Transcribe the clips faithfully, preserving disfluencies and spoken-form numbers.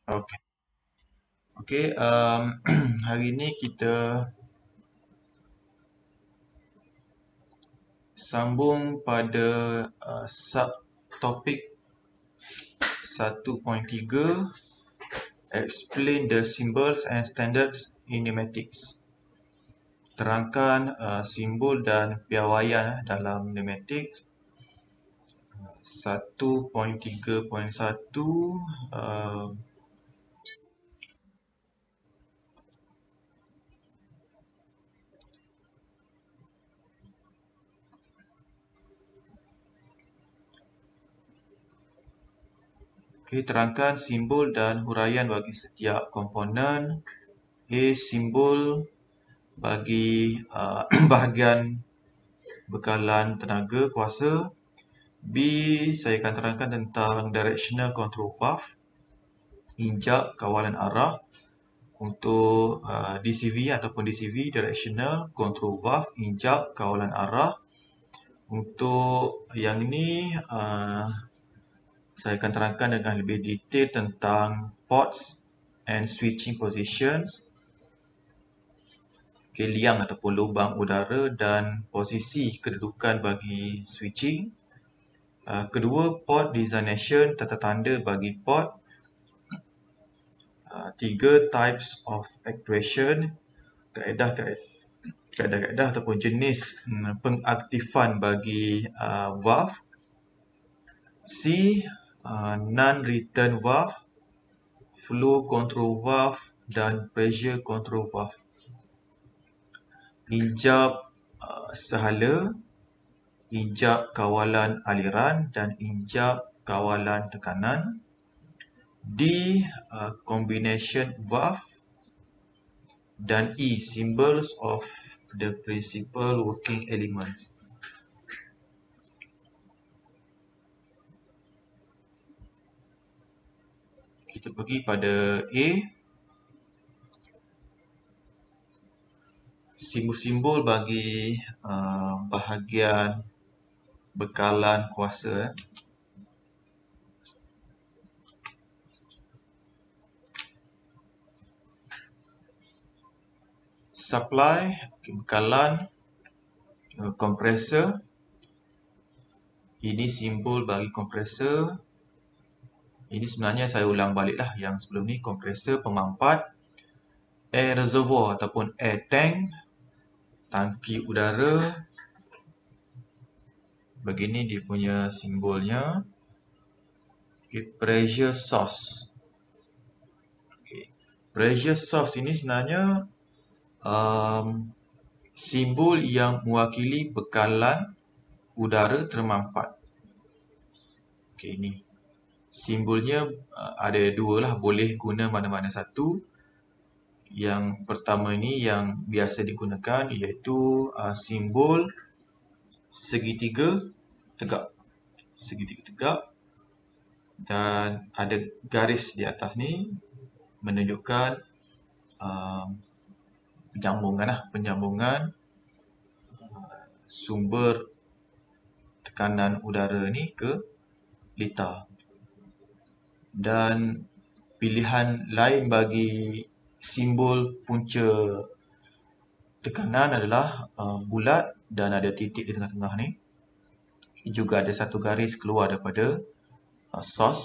Okey. Okey, um, hari ini kita sambung pada uh, subtopik satu titik tiga, explain the symbols and standards in pneumatics. Terangkan uh, simbol dan piawaian eh, dalam pneumatik. satu titik tiga titik satu uh, Okey, terangkan simbol dan huraian bagi setiap komponen. A. Simbol bagi uh, bahagian bekalan tenaga kuasa. B. Saya akan terangkan tentang directional control valve, injak kawalan arah. Untuk uh, D C V ataupun D C V, directional control valve, injak kawalan arah. Untuk yang ini uh, saya akan terangkan dengan lebih detail tentang ports and switching positions, okay, liang ataupun lubang udara dan posisi kedudukan bagi switching. Uh, kedua, port designation, tata tanda bagi port. Uh, tiga, types of actuation, kaedah-kaedah ataupun jenis um, pengaktifan bagi uh, valve. C. Uh, non-return valve, flow control valve dan pressure control valve. Injap uh, sehala, injap kawalan aliran dan injap kawalan tekanan. D. Uh, combination valve. Dan E. Symbols of the principal working elements. Kita pergi pada A. Simbol-simbol bagi uh, bahagian bekalan kuasa. Supply, bekalan, uh, kompresor. Ini simbol bagi kompresor. Ini sebenarnya saya ulang baliklah yang sebelum ni, kompresor pemampat. Air reservoir ataupun air tank, tangki udara. Begini dia punya simbolnya. Okay, pressure source. Okay. Pressure source ini sebenarnya um, simbol yang mewakili bekalan udara termampat. Okay, ini simbolnya uh, ada dua lah, boleh guna mana-mana satu. Yang pertama ini yang biasa digunakan iaitu uh, simbol segitiga tegak. Segitiga tegak dan ada garis di atas ni menunjukkan uh, penjambungan lah, penjambungan uh, sumber tekanan udara ni ke liter. Dan pilihan lain bagi simbol punca tekanan adalah uh, bulat dan ada titik di tengah-tengah ni. Juga ada satu garis keluar daripada uh, source.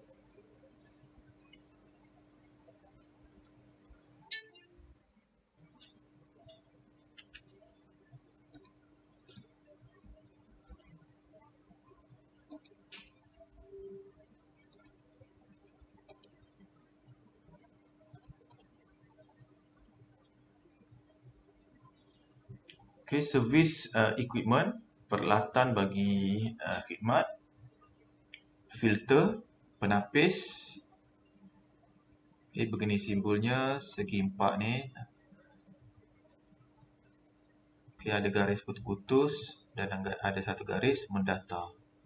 Okay, service uh, equipment, peralatan bagi uh, khidmat. Filter, penapis. Okay, begini simbolnya, segi empat ni. Okay, ada garis putus-putus dan ada satu garis mendatar.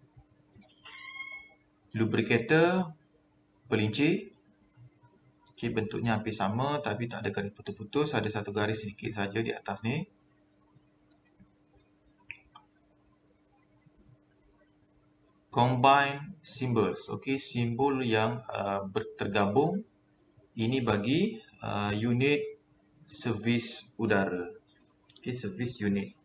Lubricator, pelincir. Okay, bentuknya hampir sama tapi tak ada garis putus-putus, ada satu garis sedikit saja di atas ni. Combine symbols, okay, simbol yang uh, tergabung Ini bagi uh, unit servis udara. Okay, servis unit.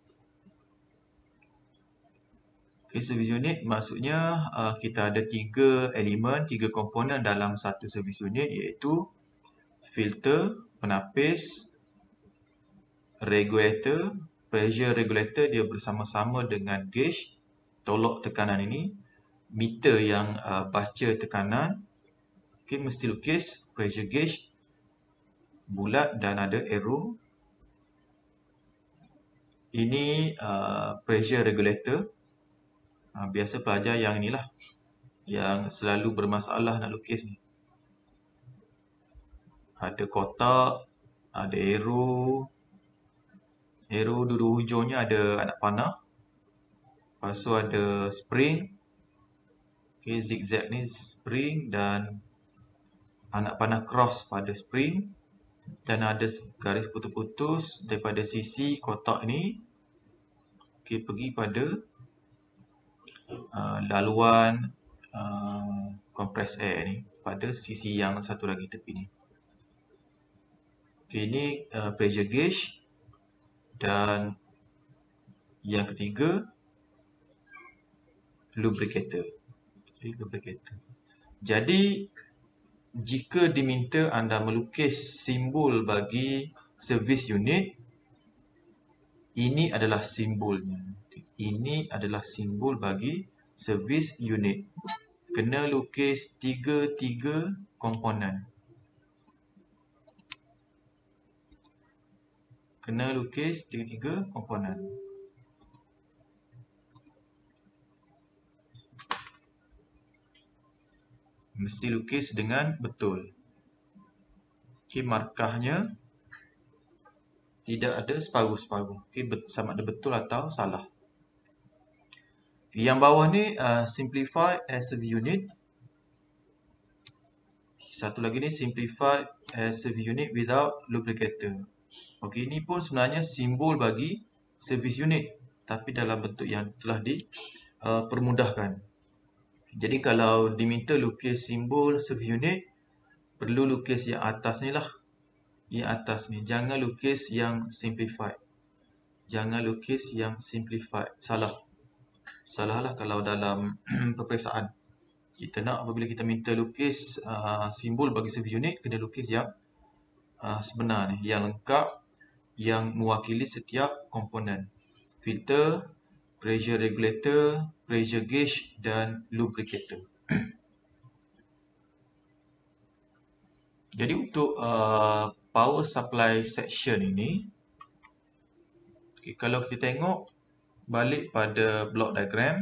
Okay, servis unit maksudnya uh, kita ada tiga elemen, tiga komponen dalam satu servis unit, iaitu filter, penapis, regulator. Pressure regulator dia bersama-sama dengan gauge, tolok tekanan ini. Meter yang uh, baca tekanan. Okay, mesti lukis pressure gauge bulat dan ada arrow. Ini uh, pressure regulator. Uh, biasa pelajar yang inilah yang selalu bermasalah nak lukis ni. Ada kotak, ada arrow. Arrow dua hujungnya ada anak panah. Lepas tu ada spring. Okay, zigzag ni spring dan anak panah cross pada spring. Dan ada garis putus-putus daripada sisi kotak ni. Okay, pergi pada uh, laluan uh, compress air ni pada sisi yang satu lagi tepi ni. Okay, ini uh, pressure gauge. Dan yang ketiga, lubricator. Okay, lubricator. Jadi, jika diminta anda melukis simbol bagi servis unit, ini adalah simbolnya. Ini adalah simbol bagi servis unit. Kena lukis tiga-tiga komponen. Kena lukis tiga-tiga komponen. Mesti lukis dengan betul. Okay, markahnya tidak ada separuh-separuh. Okay, sama ada betul atau salah. Yang bawah ni uh, simplify as a unit. Satu lagi ni simplify as a unit without lubricator. Okey, ini pun sebenarnya simbol bagi servis unit, tapi dalam bentuk yang telah dipermudahkan. Uh, Jadi kalau diminta lukis simbol servis unit, perlu lukis yang atas ni lah. Yang atas ni. Jangan lukis yang simplified. Jangan lukis yang simplified. Salah. Salah lah kalau dalam peperiksaan. Kita nak apabila kita minta lukis uh, simbol bagi servis unit, kena lukis yang uh, sebenar ni. Yang lengkap. Yang mewakili setiap komponen. Filter, pressure regulator, pressure gauge dan lubricator. Jadi untuk uh, power supply section ini, okay, kalau kita tengok balik pada block diagram,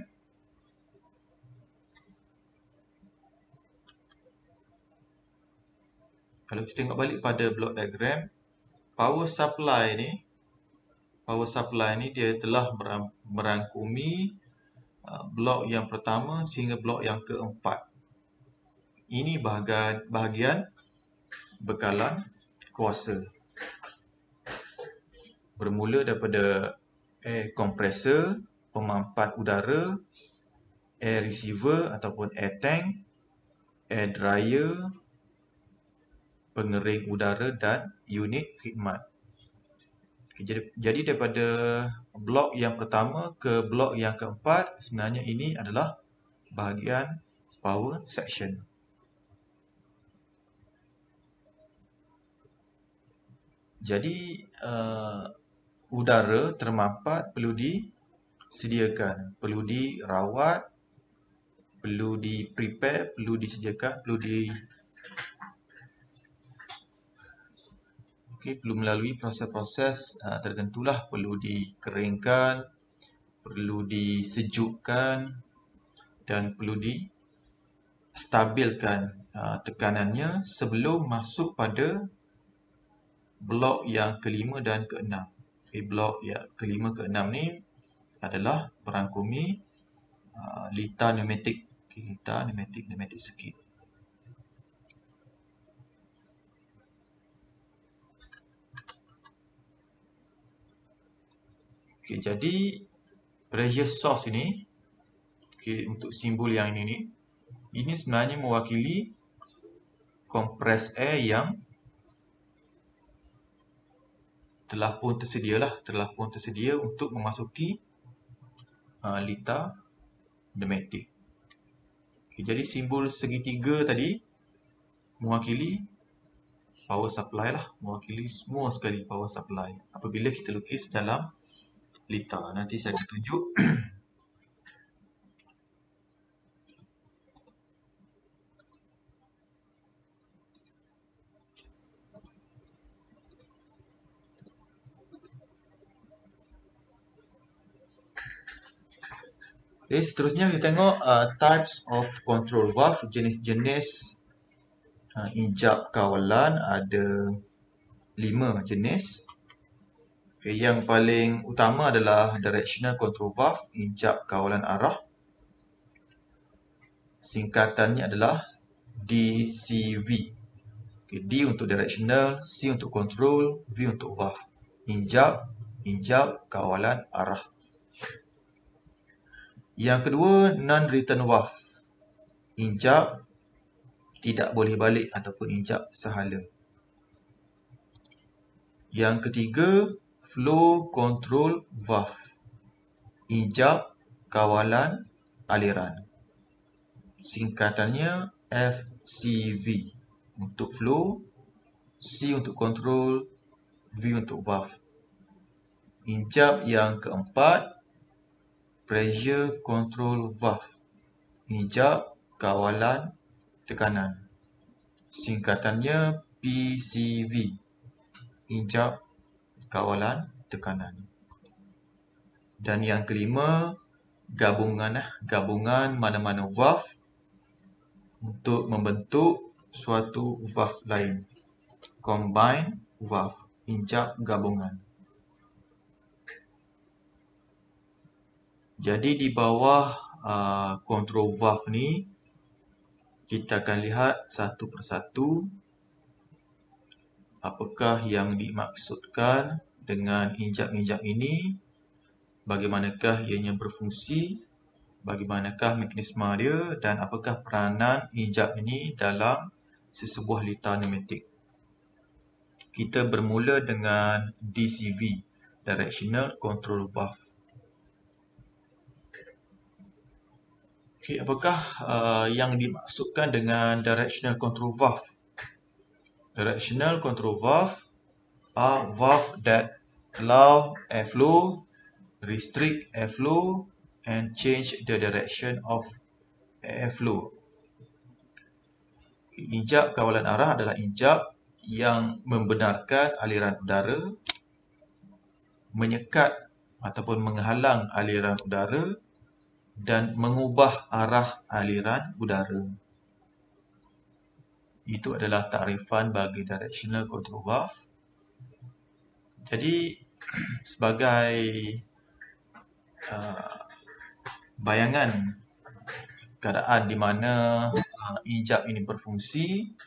kalau kita tengok balik pada block diagram, power supply ni, power supply ni dia telah merangkumi uh, blok yang pertama sehingga blok yang keempat. Ini bahagian bahagian bekalan kuasa. Bermula daripada air compressor, pemampat udara, air receiver ataupun air tank, air dryer, pengering udara dan unit khidmat. Jadi, jadi daripada blok yang pertama ke blok yang keempat, sebenarnya ini adalah bahagian power section. Jadi uh, udara termampat perlu disediakan, perlu dirawat, perlu di prepare, perlu disediakan, perlu di okay, perlu melalui proses-proses uh, tertentulah, perlu dikeringkan, perlu disejukkan dan perlu distabilkan uh, tekanannya sebelum masuk pada blok yang kelima dan keenam. Okay, blok yang kelima keenam ni adalah merangkumi uh, litar pneumatik. Okay, litar pneumatik, pneumatik circuit. Okay, jadi pressure source ini, okay, untuk simbol yang ini ni, ini sebenarnya mewakili compressed air yang telah pun tersedia lah, telah pun tersedia untuk memasuki uh, litar pneumatik. Okay, jadi simbol segitiga tadi mewakili power supply lah, mewakili semua sekali power supply apabila kita lukis dalam litar. Nanti saya akan tunjuk. Okay, seterusnya kita tengok uh, types of control valve, jenis-jenis uh, injap kawalan ada lima jenis. Okay, yang paling utama adalah directional control valve, injap kawalan arah. Singkatannya adalah D C V. Okay, D untuk directional, C untuk control, V untuk valve. Injap, injap kawalan arah. Yang kedua, non-return valve. Injap tidak boleh balik ataupun injap sehala. Yang ketiga, flow control valve. Injap kawalan aliran. Singkatannya F C V untuk flow, C untuk control, V untuk valve. Injap yang keempat, pressure control valve. Injap kawalan tekanan. Singkatannya P C V. Injap kawalan tekanan. Dan yang kelima, gabungan eh, gabungan mana-mana valve untuk membentuk suatu valve lain. Combine valve, injap gabungan. Jadi di bawah uh, control valve ni, kita akan lihat satu persatu apakah yang dimaksudkan dengan injap-injap ini, bagaimanakah ianya berfungsi, bagaimanakah mekanisme dia, dan apakah peranan injap ini dalam sesebuah litar pneumatik. Kita bermula dengan D C V, Directional Control Valve. Okay, apakah uh, yang dimaksudkan dengan Directional Control Valve? Directional Control Valve are valve that allow airflow, restrict airflow, and change the direction of airflow. Injap kawalan arah adalah injap yang membenarkan aliran udara, menyekat ataupun menghalang aliran udara, dan mengubah arah aliran udara. Itu adalah takrifan bagi directional control valve. Jadi sebagai uh, bayangan keadaan di mana uh, injap ini berfungsi,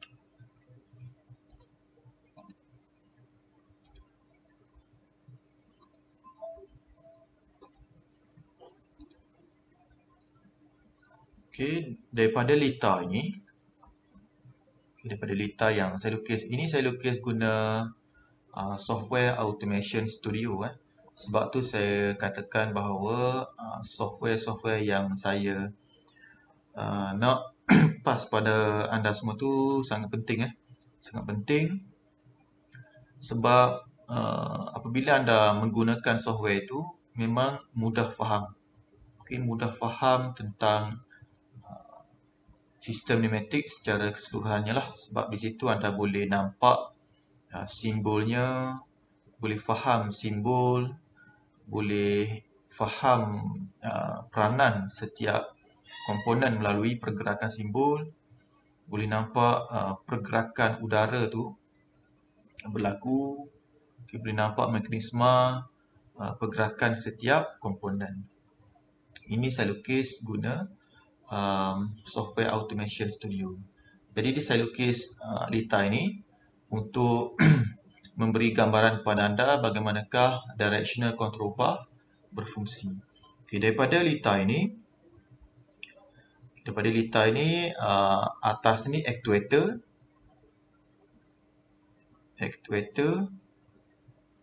okay, daripada litar ini, daripada litar yang saya lukis ini, saya lukis guna uh, software Automation Studio. Eh. Sebab tu saya katakan bahawa uh, software-software yang saya uh, nak pas pada anda semua tu sangat penting. Eh. Sangat penting sebab uh, apabila anda menggunakan software itu, memang mudah faham. Okay, mudah faham tentang uh, sistem pneumatik secara keseluruhannya lah. Sebab di situ anda boleh nampak uh, simbolnya, boleh faham simbol, boleh faham uh, peranan setiap komponen melalui pergerakan simbol, boleh nampak uh, pergerakan udara tu berlaku, okay, boleh nampak mekanisme uh, pergerakan setiap komponen. Ini saya lukis guna um, software Automation Studio. Jadi dia saya lukis uh, litar ini untuk memberi gambaran kepada anda bagaimanakah directional control valve berfungsi. Okay, daripada litar ini, daripada litar ini uh, atas ni actuator, actuator,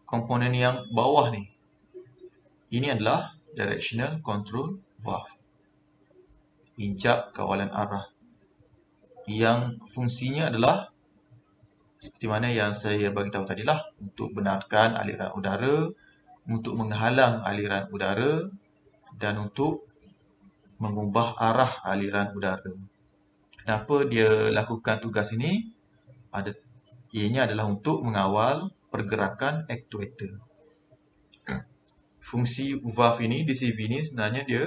komponen yang bawah ni, ini adalah directional control valve, injak kawalan arah, yang fungsinya adalah seperti mana yang saya bagi tahu tadilah, untuk benarkan aliran udara, untuk menghalang aliran udara, dan untuk mengubah arah aliran udara. Kenapa dia lakukan tugas ini? Ada, ianya adalah untuk mengawal pergerakan aktuator. Fungsi valve ini di C V ini sebenarnya dia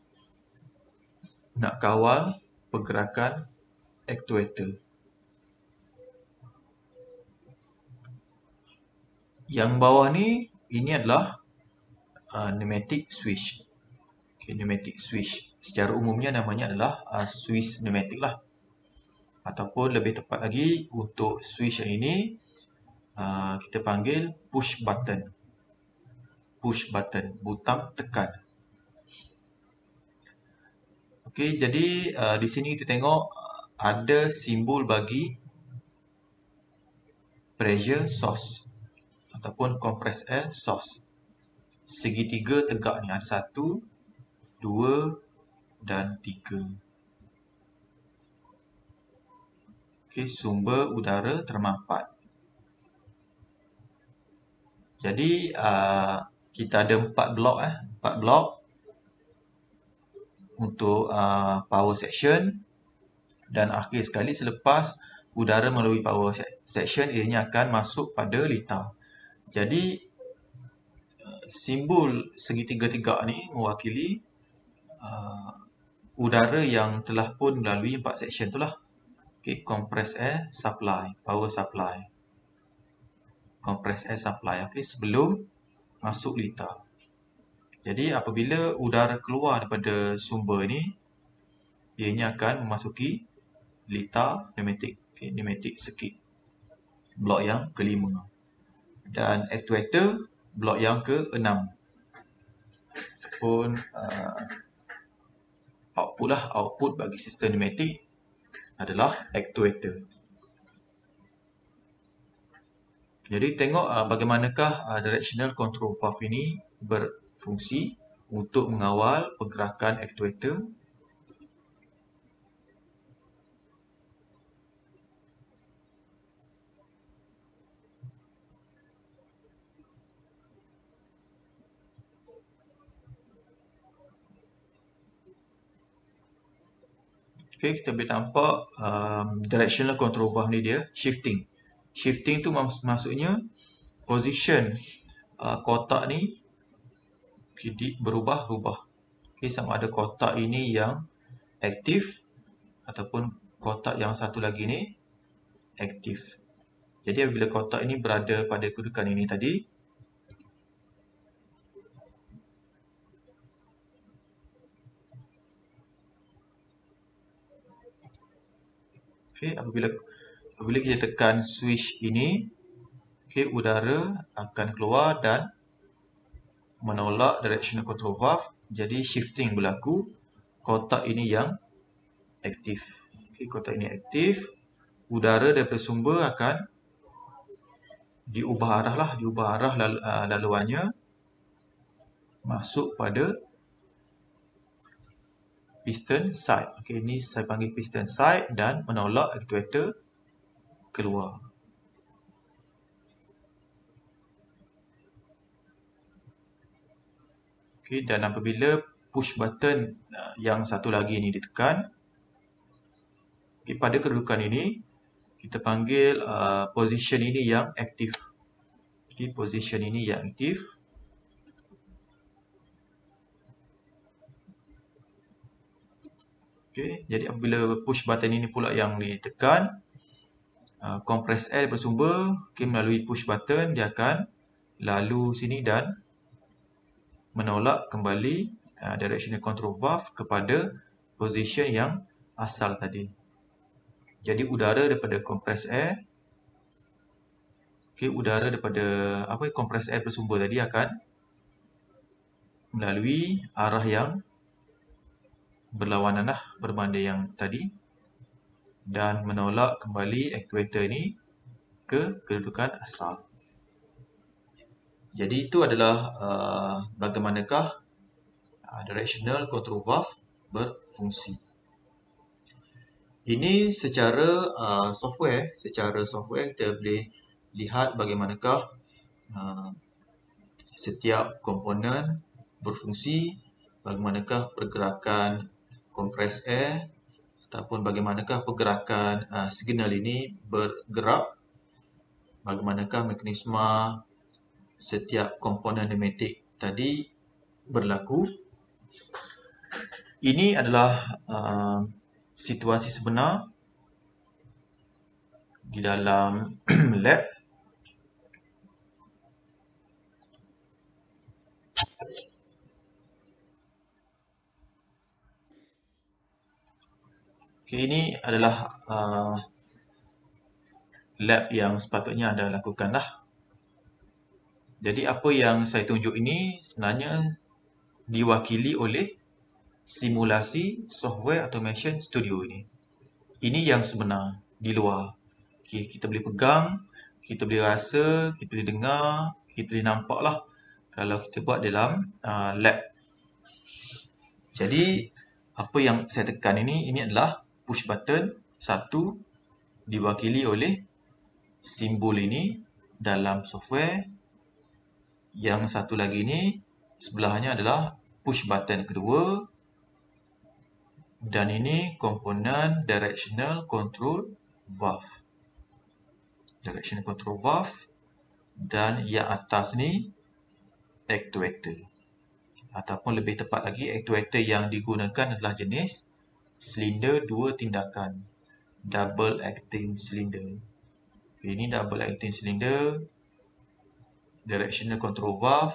nak kawal pergerakan aktuator. Yang bawah ni, ini adalah uh, pneumatic switch. Okay, pneumatic switch. Secara umumnya namanya adalah uh, switch pneumatic lah. Ataupun lebih tepat lagi, untuk switch yang ini uh, kita panggil push button. Push button, butang tekan. Okey, jadi uh, di sini kita tengok uh, ada simbol bagi pressure source ataupun compressed air source. Segitiga tegak ni ada satu, dua dan tiga. Okey, sumber udara termampat. Jadi uh, kita ada empat blok eh, empat blok untuk uh, power section, dan akhir sekali selepas udara melalui power section, ianya akan masuk pada litar. Jadi simbol segitiga tegak ni mewakili uh, udara yang telah pun melalui empat section itulah. Okay, compressed air supply, power supply, compressed air supply. Okay, sebelum masuk litar. Jadi apabila udara keluar daripada sumber ini, ianya akan memasuki litar pneumatik. Okay, pneumatic circuit, blok yang kelima. Dan actuator blok yang keenam. Pun uh, output lah, output bagi sistem pneumatik adalah actuator. Jadi tengok uh, bagaimanakah uh, directional control valve ini berfungsi untuk mengawal pergerakan actuator. Okay, kita boleh nampak um, directional control valve ni dia shifting. Shifting tu mak maksudnya position uh, kotak ni berubah-ubah. Okay, sama ada kotak ini yang aktif ataupun kotak yang satu lagi ni aktif. Jadi apabila kotak ini berada pada kedudukan ini tadi, okay, apabila apabila kita tekan switch ini, okay, udara akan keluar dan menolak directional control valve. Jadi shifting berlaku. Kotak ini yang aktif. Okay, kotak ini aktif. Udara daripada sumber akan diubah arah lah, diubah arah lal uh, laluannya masuk pada piston side. Okay, ini saya panggil piston side dan menolak actuator keluar. Okay, dan apabila push button uh, yang satu lagi ini ditekan, okay, pada kedudukan ini kita panggil uh, position ini yang aktif. Jadi position ini yang aktif. Okay, jadi apabila push button ini pula yang ditekan, uh, compressed air bersumber, okay, melalui push button dia akan lalu sini dan menolak kembali uh, directional control valve kepada position yang asal tadi. Jadi udara daripada compressed air, okay, udara daripada apa compressed air bersumber tadi akan melalui arah yang berlawanan lah, berbanding yang tadi, dan menolak kembali actuator ini ke kedudukan asal. Jadi itu adalah uh, bagaimanakah uh, directional control valve berfungsi. Ini secara uh, software, secara software kita boleh lihat bagaimanakah uh, setiap komponen berfungsi, bagaimanakah pergerakan kompres air ataupun bagaimanakah pergerakan uh, signal ini bergerak, bagaimanakah mekanisme setiap komponen pneumatik tadi berlaku. Ini adalah uh, situasi sebenar di dalam lab. Okay, ini adalah uh, lab yang sepatutnya anda lakukanlah. Jadi apa yang saya tunjuk ini sebenarnya diwakili oleh simulasi software automation studio ini. Ini yang sebenar di luar. Okay, kita boleh pegang, kita boleh rasa, kita boleh dengar, kita boleh nampak lah kalau kita buat dalam uh, lab. Jadi apa yang saya tekan ini, ini adalah push button satu diwakili oleh simbol ini dalam software. Yang satu lagi ini sebelahnya adalah push button kedua, dan ini komponen directional control valve. Directional control valve, dan yang atas ni actuator. Ataupun lebih tepat lagi, actuator yang digunakan adalah jenis silinder dua tindakan, double acting cylinder. Ini double acting cylinder, directional control valve,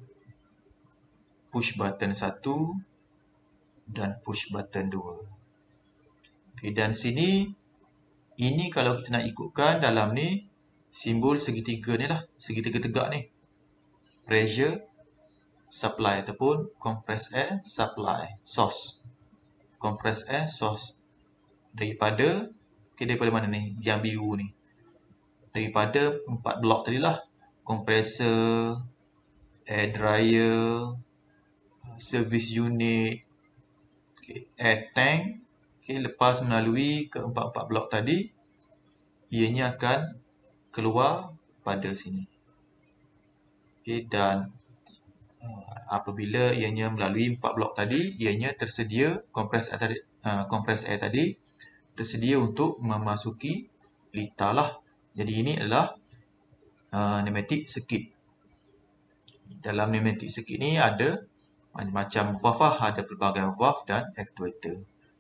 push button satu dan push button dua. Okay, dan sini ini kalau kita nak ikutkan dalam ni simbol segitiga ni lah, segitiga tegak ni, pressure supply ataupun compressed air supply source. Compressed air source daripada okay, daripada mana ni, yang biru ni, daripada empat blok tadi lah, compressor, air dryer, service unit, okay, air tank. Okay, lepas melalui keempat-empat blok tadi, ianya akan keluar pada sini. Okay, dan uh, apabila ianya melalui empat blok tadi, ianya tersedia, kompres air tadi, uh, kompres air tadi tersedia untuk memasuki litar lah. Jadi ini adalah uh, pneumatic circuit. Dalam pneumatic circuit ni ada macam valve, ada pelbagai valve dan actuator.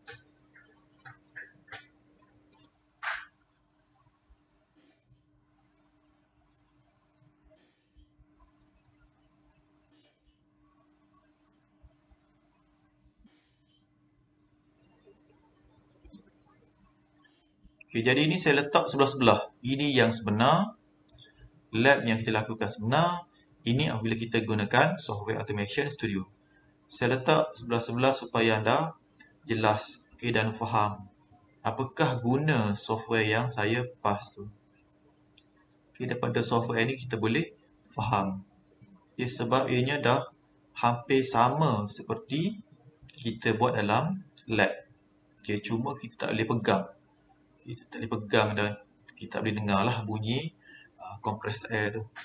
Okay, jadi ini saya letak sebelah-sebelah. Ini yang sebenar, lab yang kita lakukan sebenar. Ini apabila kita gunakan software automation studio. Saya letak sebelah-sebelah supaya anda jelas, okay, dan faham apakah guna software yang saya pas tu. Okay, daripada software ini kita boleh faham. Okay, sebab ianya dah hampir sama seperti kita buat dalam lab. Okay, cuma kita tak boleh pegang. Kita tak boleh pegang dan kita boleh dengar lah bunyi uh, compressed air tu.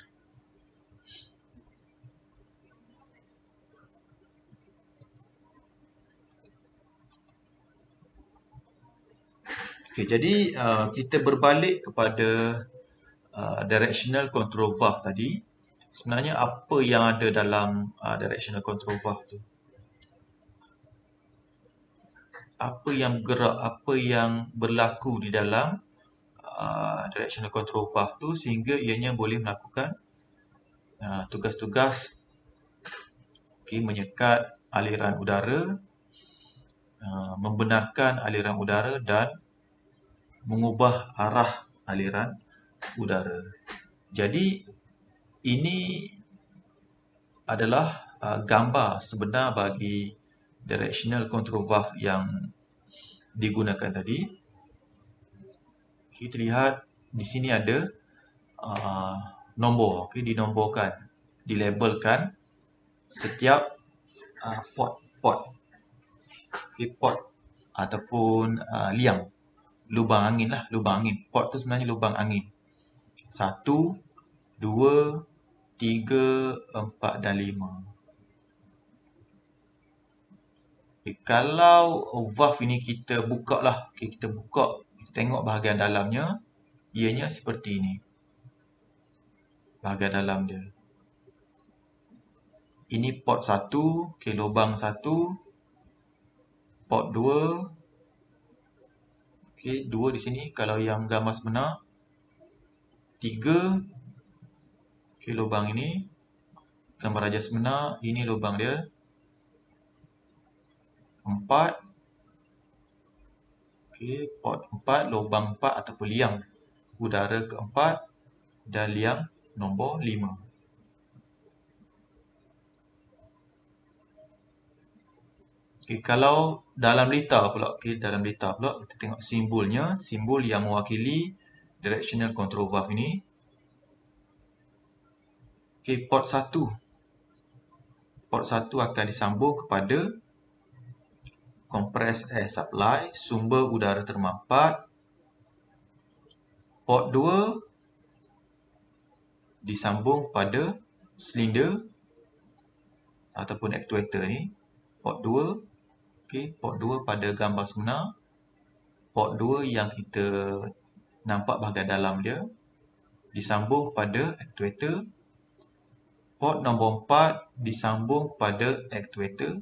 Okay, jadi uh, kita berbalik kepada uh, directional control valve tadi. Sebenarnya apa yang ada dalam uh, directional control valve tu? Apa yang bergerak, apa yang berlaku di dalam uh, directional control valve tu sehingga ianya boleh melakukan tugas-tugas uh, okay, menyekat aliran udara, uh, membenarkan aliran udara dan mengubah arah aliran udara. Jadi ini adalah uh, gambar sebenar bagi directional control valve yang digunakan tadi. Kita lihat di sini ada uh, nombor, okay, dinomborkan. dilabelkan setiap uh, port port okay, port ataupun uh, liang, lubang angin lah, lubang angin. Port tu sebenarnya lubang angin. Satu, dua, tiga, empat dan lima. Okay, kalau valve ini kita buka lah, okay, kita buka, kita tengok bahagian dalamnya, ianya seperti ini. Bahagian dalam dia. Ini port satu, okay, lubang satu, port dua, okay, dua di sini kalau yang gambar sebenar, tiga, okay, lubang ini, gambar raja sebenar, ini lubang dia, empat, okay, port empat, lubang empat ataupun liang udara keempat dan liang nombor lima. Okay, kalau dalam liter pula, okay, dalam liter pula kita tengok simbolnya, simbol yang mewakili directional control valve ini. Okay, port satu. Port satu akan disambung kepada compressed air supply, sumber udara termampat. Port dua disambung pada silinder ataupun actuator ni. Port dua, okay, port dua pada gambar sebenar. Port dua yang kita nampak bahagian dalam dia disambung kepada actuator. Port nombor empat disambung kepada actuator.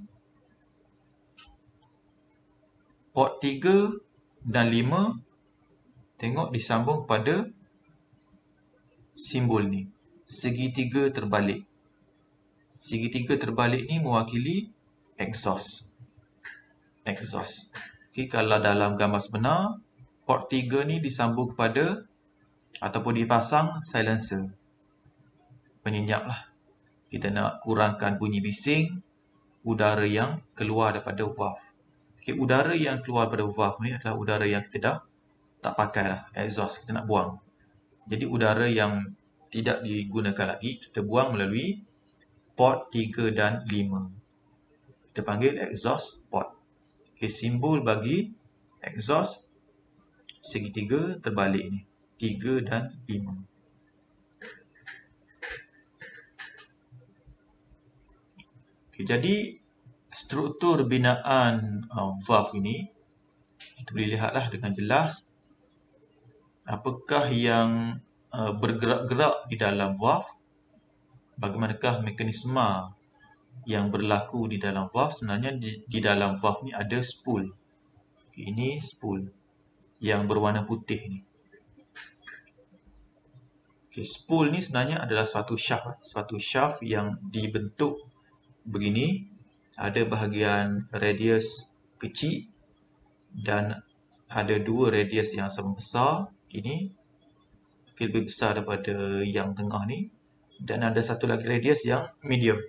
Port tiga dan lima tengok disambung kepada simbol ni, segitiga terbalik. Segitiga terbalik ni mewakili exhaust. Exhaust. Okay, kalau dalam gambar sebenar, port tiga ni disambung kepada ataupun dipasang silencer. Penyenyap lah. Kita nak kurangkan bunyi bising udara yang keluar daripada valve. Okay, udara yang keluar daripada valve ni adalah udara yang kita dah tak pakai lah, exhaust, kita nak buang. Jadi udara yang tidak digunakan lagi, kita buang melalui port tiga dan lima. Kita panggil exhaust port. Okay, simbol bagi exhaust segitiga terbalik ni, tiga dan lima. Okay, jadi struktur binaan uh, valve ini kita boleh lihatlah dengan jelas apakah yang uh, bergerak-gerak di dalam valve, bagaimanakah mekanisme yang berlaku di dalam valve. Sebenarnya di, di dalam valve ni ada spool. Okay, ini spool yang berwarna putih ni. Okay, spool ni sebenarnya adalah suatu shaft, suatu shaft yang dibentuk begini. Ada bahagian radius kecil dan ada dua radius yang sama besar. Ini okay, lebih besar daripada yang tengah ni, dan ada satu lagi radius yang medium.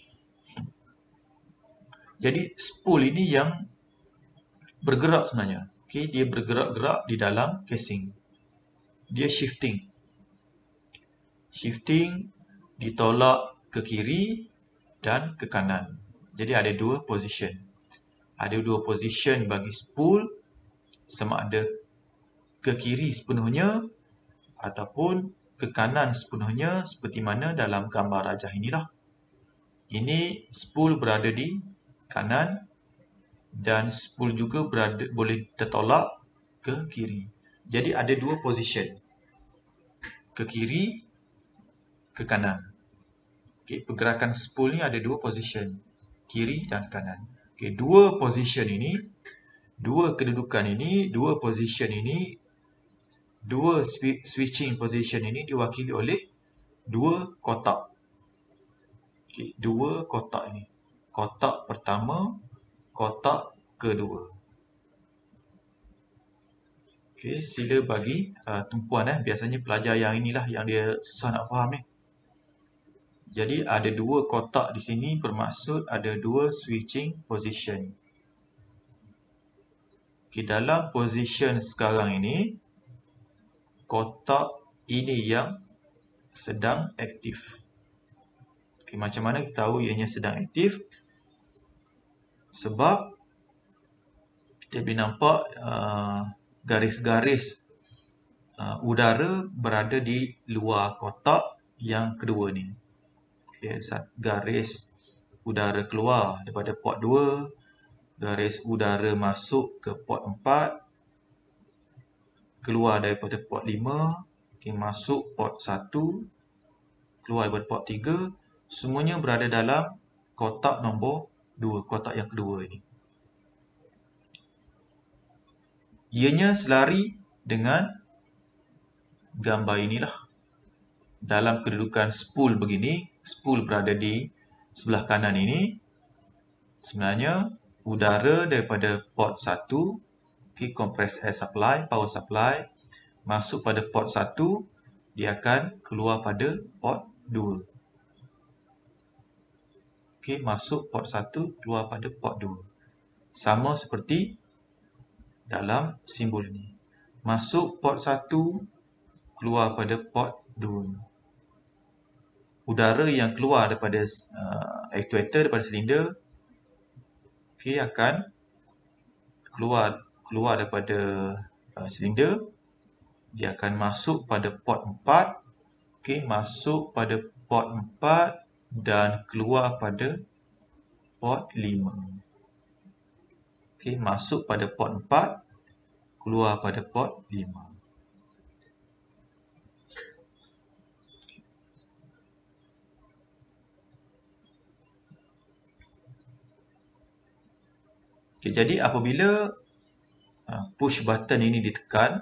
Jadi spool ini yang bergerak sebenarnya. Okay, dia bergerak-gerak di dalam casing. Dia shifting. Shifting ditolak ke kiri dan ke kanan. Jadi ada dua position. Ada dua position bagi spool, sama ada ke kiri sepenuhnya ataupun ke kanan sepenuhnya, seperti mana dalam gambar rajah inilah. Ini spool berada di kanan dan spool juga berada, boleh tertolak ke kiri. Jadi ada dua position, ke kiri, ke kanan. Okay, pergerakan spool ni ada dua position, kiri dan kanan. Okay, dua position ini, dua kedudukan ini, dua position ini, dua switching position ini diwakili oleh dua kotak. Okay, dua kotak ini. Kotak pertama, kotak kedua. Okay, sila bagi uh, tumpuan eh. Biasanya pelajar yang inilah yang dia susah nak faham ni. Jadi ada dua kotak di sini, bermaksud ada dua switching position. Okay, dalam position sekarang ini, kotak ini yang sedang aktif. Okay, macam mana kita tahu ianya sedang aktif? Sebab kita boleh nampak garis-garis uh, uh, udara berada di luar kotak yang kedua ni. Okay, garis udara keluar daripada port dua, garis udara masuk ke port empat, keluar daripada port lima, okay, masuk port satu, keluar daripada port tiga, semuanya berada dalam kotak nombor dua, kotak yang kedua ini. Ianya selari dengan gambar inilah. Dalam kedudukan spool begini, spool berada di sebelah kanan ini. Sebenarnya udara daripada port satu, okay, compressed air supply, power supply, masuk pada port satu, dia akan keluar pada port dua. Okay, masuk port satu, keluar pada port dua. Sama seperti dalam simbol ini. Masuk port satu, keluar pada port dua. Udara yang keluar daripada uh, actuator, daripada silinder, okay, akan keluar keluar daripada uh, silinder. Dia akan masuk pada port empat, okay, masuk pada port empat dan keluar pada port lima. Okay, masuk pada port empat, keluar pada port lima. Okay, jadi apabila uh, push button ini ditekan,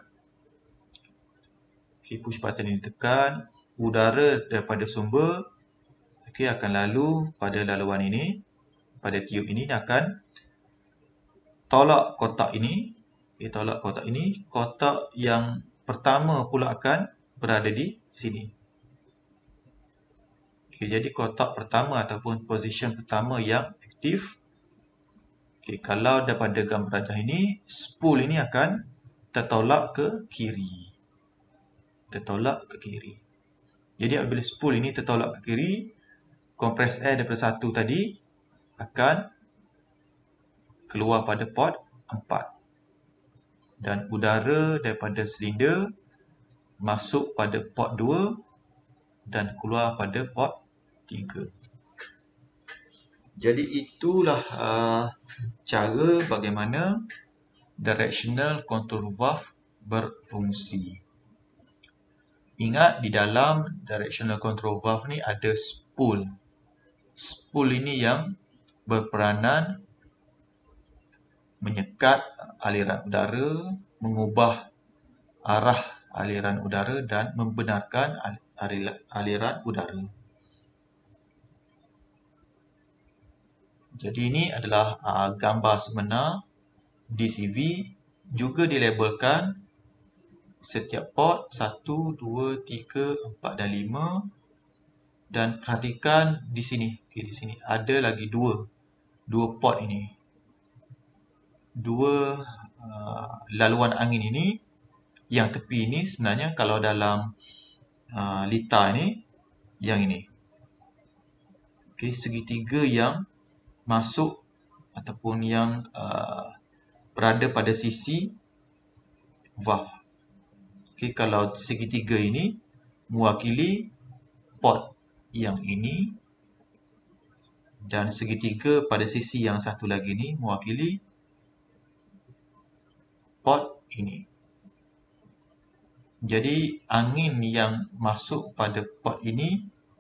okay, push button ini ditekan, udara daripada sumber, okay, akan lalu pada laluan ini, pada tube ini akan tolak kotak ini, okay, tolak kotak ini. Kotak yang pertama pula akan berada di sini. Okay, jadi kotak pertama ataupun position pertama yang aktif. Okay, kalau daripada gambar rajah ini, spool ini akan tertolak ke kiri. Tertolak ke kiri. Jadi apabila spool ini tertolak ke kiri, compressed air daripada satu tadi akan keluar pada port empat. Dan udara daripada silinder masuk pada port dua dan keluar pada port tiga. Jadi itulah uh, cara bagaimana directional control valve berfungsi. Ingat, di dalam directional control valve ni ada spool. Spool ini yang berperanan menyekat aliran udara, mengubah arah aliran udara dan membenarkan aliran udara. Jadi ini adalah uh, gambar sebenar D C V, juga dilabelkan setiap port satu, dua, tiga, empat dan lima. Dan perhatikan di sini, okay, di sini ada lagi dua, dua port ini. Dua uh, laluan angin ini, yang tepi ini sebenarnya kalau dalam uh, lita ini, yang ini. Okay, segitiga yang masuk ataupun yang uh, berada pada sisi valve. Okay, kalau segitiga ini mewakili port yang ini dan segitiga pada sisi yang satu lagi ini mewakili port ini. Jadi angin yang masuk pada port ini,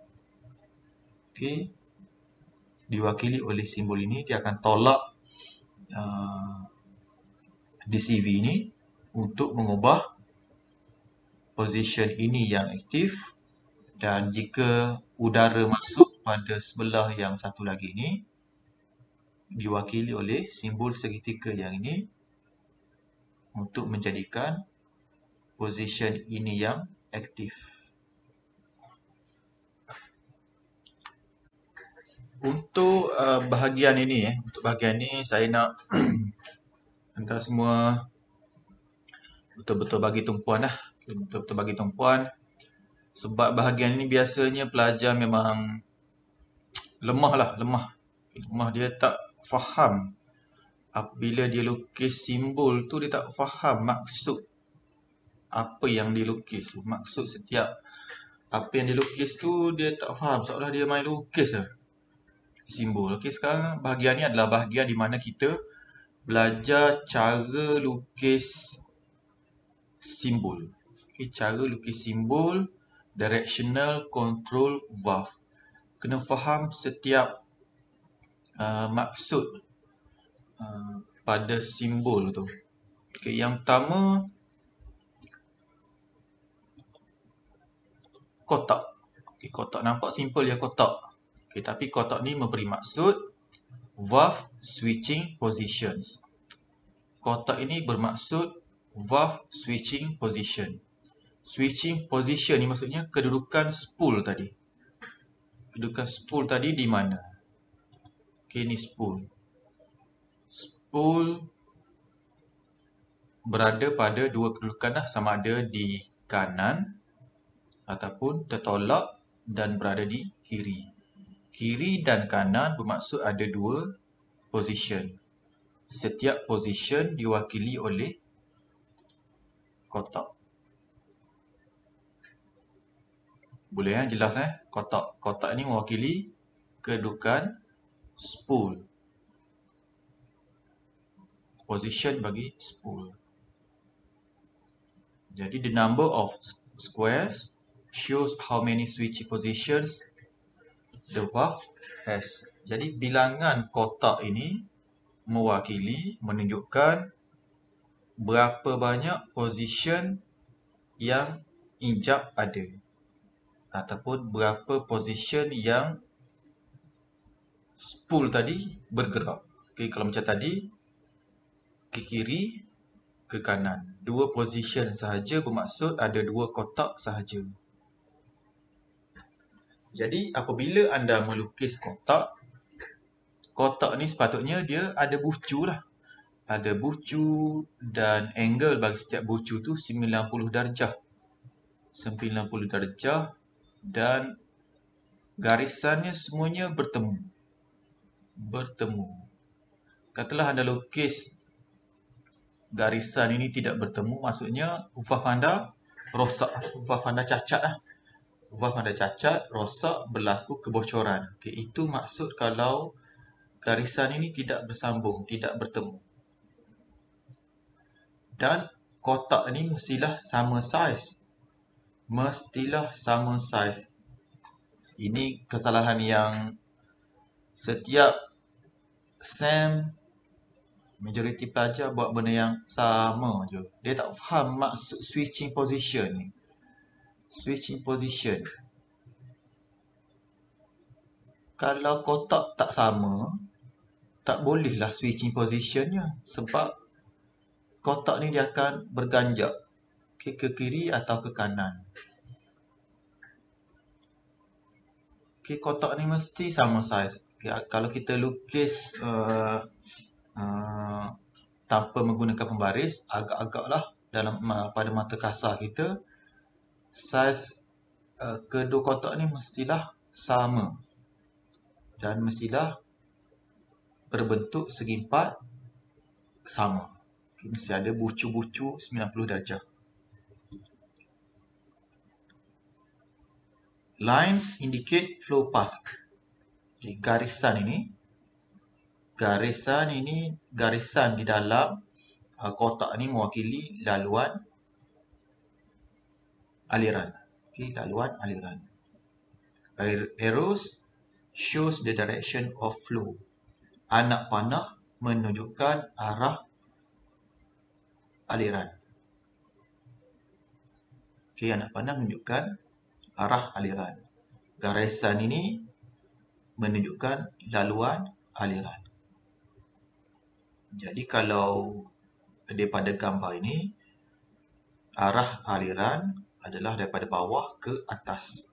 okay, diwakili oleh simbol ini, dia akan tolak uh, D C V ini untuk mengubah position ini yang aktif. Dan jika udara masuk pada sebelah yang satu lagi ini, diwakili oleh simbol segitiga yang ini untuk menjadikan position ini yang aktif. Untuk uh, bahagian ini, eh, untuk bahagian ini saya nak anda semua betul-betul bagi tumpuan lah, betul-betul bagi tumpuan. Sebab bahagian ini biasanya pelajar memang lemah lah, lemah. Lemah dia tak faham. Apabila dia lukis simbol tu, dia tak faham maksud apa yang dilukis tu. Maksud setiap apa yang dilukis tu dia tak faham. Seolah dia main lukis lah simbol. Okey, sekarang bahagian ni adalah bahagian di mana kita belajar cara lukis simbol. Okey, cara lukis simbol, directional control valve. Kena faham setiap uh, maksud uh, pada simbol tu. Okey, yang pertama kotak. Okey, kotak nampak simple ya, kotak. Okey, tapi kotak ni memberi maksud valve switching positions. Kotak ini bermaksud valve switching position. Switching position ni maksudnya kedudukan spool tadi. Kedudukan spool tadi di mana? Okey, ni spool. Spool berada pada dua kedudukan dah, sama ada di kanan ataupun tertolak dan berada di kiri. Kiri dan kanan bermaksud ada dua position. Setiap position diwakili oleh kotak. Boleh eh? Jelas eh? Kotak. Kotak ni mewakili kedudukan spool. Position bagi spool. Jadi the number of squares shows how many switching positions the valve has. Jadi bilangan kotak ini mewakili, menunjukkan berapa banyak position yang injap ada, ataupun berapa position yang spool tadi bergerak. Okay, kalau macam tadi, ke kiri, ke kanan. Dua position sahaja bermaksud ada dua kotak sahaja. Jadi apabila anda melukis kotak, kotak ni sepatutnya dia ada bucu lah. Ada bucu dan angle bagi setiap bucu tu sembilan puluh darjah. sembilan puluh darjah dan garisannya semuanya bertemu. Bertemu. Katalah anda lukis garisan ini tidak bertemu, maksudnya valve anda rosak. Valve anda cacat lah. Valve anda cacat, rosak, berlaku kebocoran. Okay, itu maksud kalau garisan ini tidak bersambung, tidak bertemu. Dan kotak ni mestilah sama saiz. Mestilah sama saiz. Ini kesalahan yang setiap Sam, majoriti pelajar buat benda yang sama je. Dia tak faham maksud switching position ni. Switching position. Kalau kotak tak sama, tak bolehlah switching positionnya. Sebab kotak ni dia akan berganjak ke, ke kiri atau ke kanan. Okay, kotak ni mesti sama saiz. Okay, kalau kita lukis uh, uh, tanpa menggunakan pembaris, agak-agaklah dalam uh, pada mata kasar kita, saiz uh, kedua kotak ni mestilah sama dan mestilah berbentuk segi empat sama. Okay, mesti ada bucu-bucu sembilan puluh darjah. Lines indicate flow path. Okay, garisan ini, garisan ini, garisan di dalam uh, kotak ini mewakili laluan aliran. Okay, laluan aliran. Arrows shows the direction of flow. Anak panah menunjukkan arah aliran. Okay, anak panah menunjukkan arah aliran. Garisan ini menunjukkan laluan aliran. Jadi kalau daripada gambar ini, arah aliran adalah daripada bawah ke atas.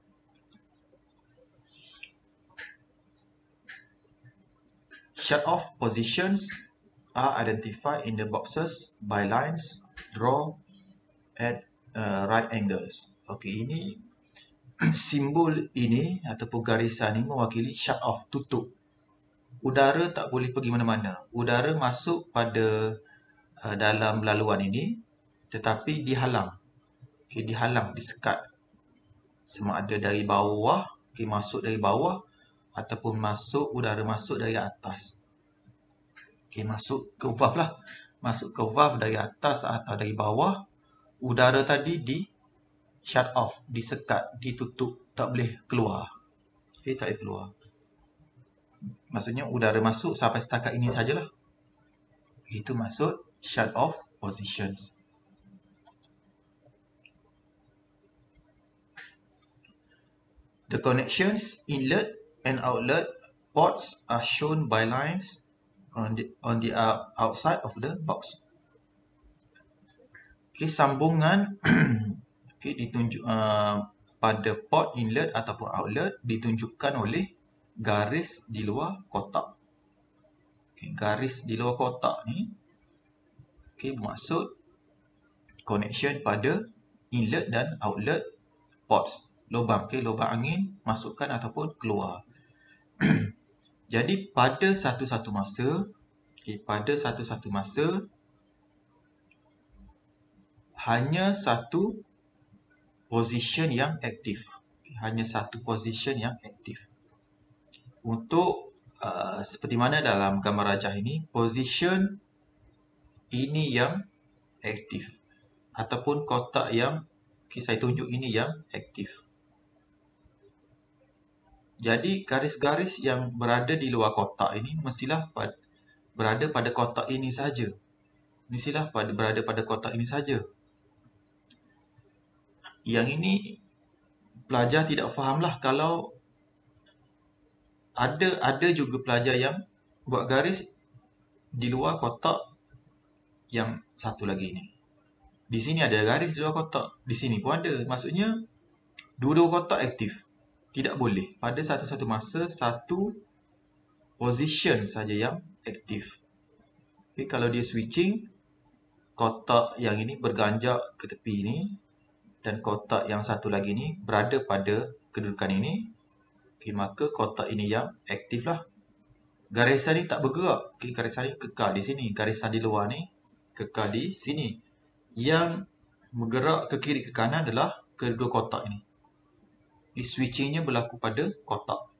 Shut-off positions are identified in the boxes by lines drawn at uh, right angles. Okey, ini simbol ini ataupun garisan ini mewakili shut off, tutup. Udara tak boleh pergi mana-mana. Udara masuk pada uh, dalam laluan ini tetapi dihalang. Okay, dihalang, disekat. Sama ada dari bawah, okay, masuk dari bawah ataupun masuk, udara masuk dari atas. Okay, masuk ke valve lah. Masuk ke valve dari atas atau dari bawah. Udara tadi di shut off, disekat, ditutup, tak boleh keluar. Okay, tak boleh keluar. Maksudnya udara masuk sampai setakat ini sajalah. Itu maksud shut off positions. The connections, inlet and outlet ports are shown by lines on the on the uh, outside of the box. Okay, sambungan okay, ditunjuk uh, pada port inlet ataupun outlet ditunjukkan oleh garis di luar kotak. Okay, garis di luar kotak ni okay, bermaksud connection pada inlet dan outlet ports. Lubang, okay, lubang angin masukkan ataupun keluar. Jadi pada satu-satu masa, okay, pada satu-satu masa hanya satu position yang aktif. Okay, hanya satu position yang aktif. Untuk uh, seperti mana dalam gambar rajah ini, position ini yang aktif ataupun kotak yang okay, saya tunjuk ini yang aktif. Jadi garis-garis yang berada di luar kotak ini mestilah pad, berada pada kotak ini saja. Mestilah pada, berada pada kotak ini saja. Yang ini pelajar tidak fahamlah kalau ada ada juga pelajar yang buat garis di luar kotak yang satu lagi ini. Di sini ada garis di luar kotak, di sini pun ada. Maksudnya dua-dua kotak aktif. Tidak boleh. Pada satu-satu masa, satu position saja yang aktif. Okay, kalau dia switching, kotak yang ini berganjak ke tepi ini dan kotak yang satu lagi ini berada pada kedudukan ini. Okay, maka kotak ini yang aktif lah. Garisan ini tak bergerak. Okay, garisan ini kekal di sini. Garisan di luar ni kekal di sini. Yang bergerak ke kiri ke kanan adalah kedua kotak ini. Di switchingnya berlaku pada kotak.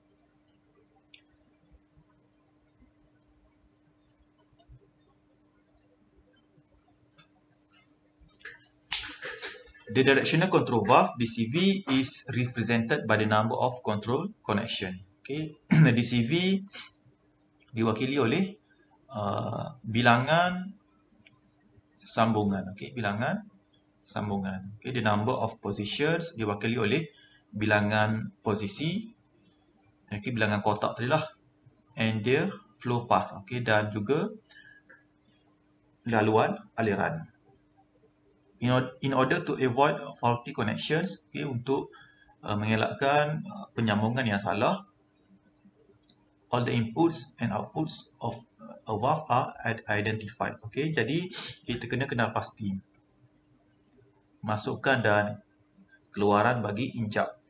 The directional control valve D C V is represented by the number of control connection. Okay, D C V diwakili oleh uh, bilangan sambungan. Okay, bilangan sambungan. Okay, the number of positions diwakili oleh bilangan posisi, okay, bilangan kotak tadi lah, and their flow path, okay, dan juga laluan aliran. In, in order to avoid faulty connections, okay, untuk uh, mengelakkan uh, penyambungan yang salah, all the inputs and outputs of a valve are identified. Okay, jadi kita kena kenal pasti masukkan dan keluaran bagi injap.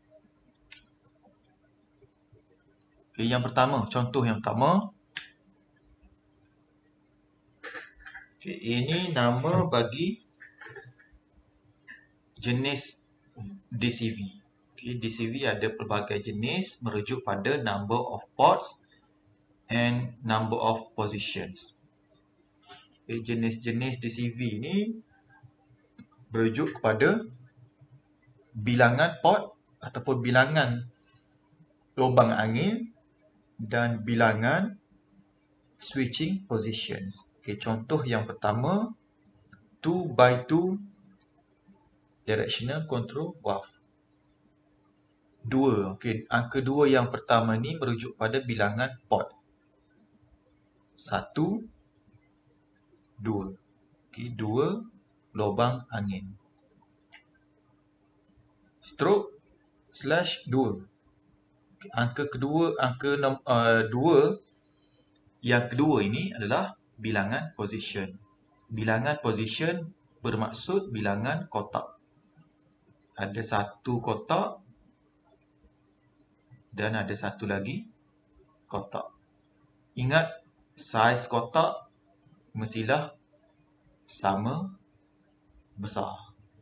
Okay, yang pertama, contoh yang pertama. Okay, ini nama bagi jenis D C V. Okay, D C V ada pelbagai jenis merujuk pada number of ports and number of positions. Okay, jenis-jenis D C V ini merujuk kepada bilangan port ataupun bilangan lubang angin dan bilangan switching positions. Okay, contoh yang pertama, two by two directional control valve. Dua. Okay, angka dua yang pertama ni merujuk pada bilangan port. Satu, dua. Okay, dua lubang angin. Stroke slash dua. Angka kedua, angka uh, dua yang kedua ini adalah bilangan position. Bilangan position bermaksud bilangan kotak. Ada satu kotak dan ada satu lagi kotak. Ingat, saiz kotak mestilah sama besar.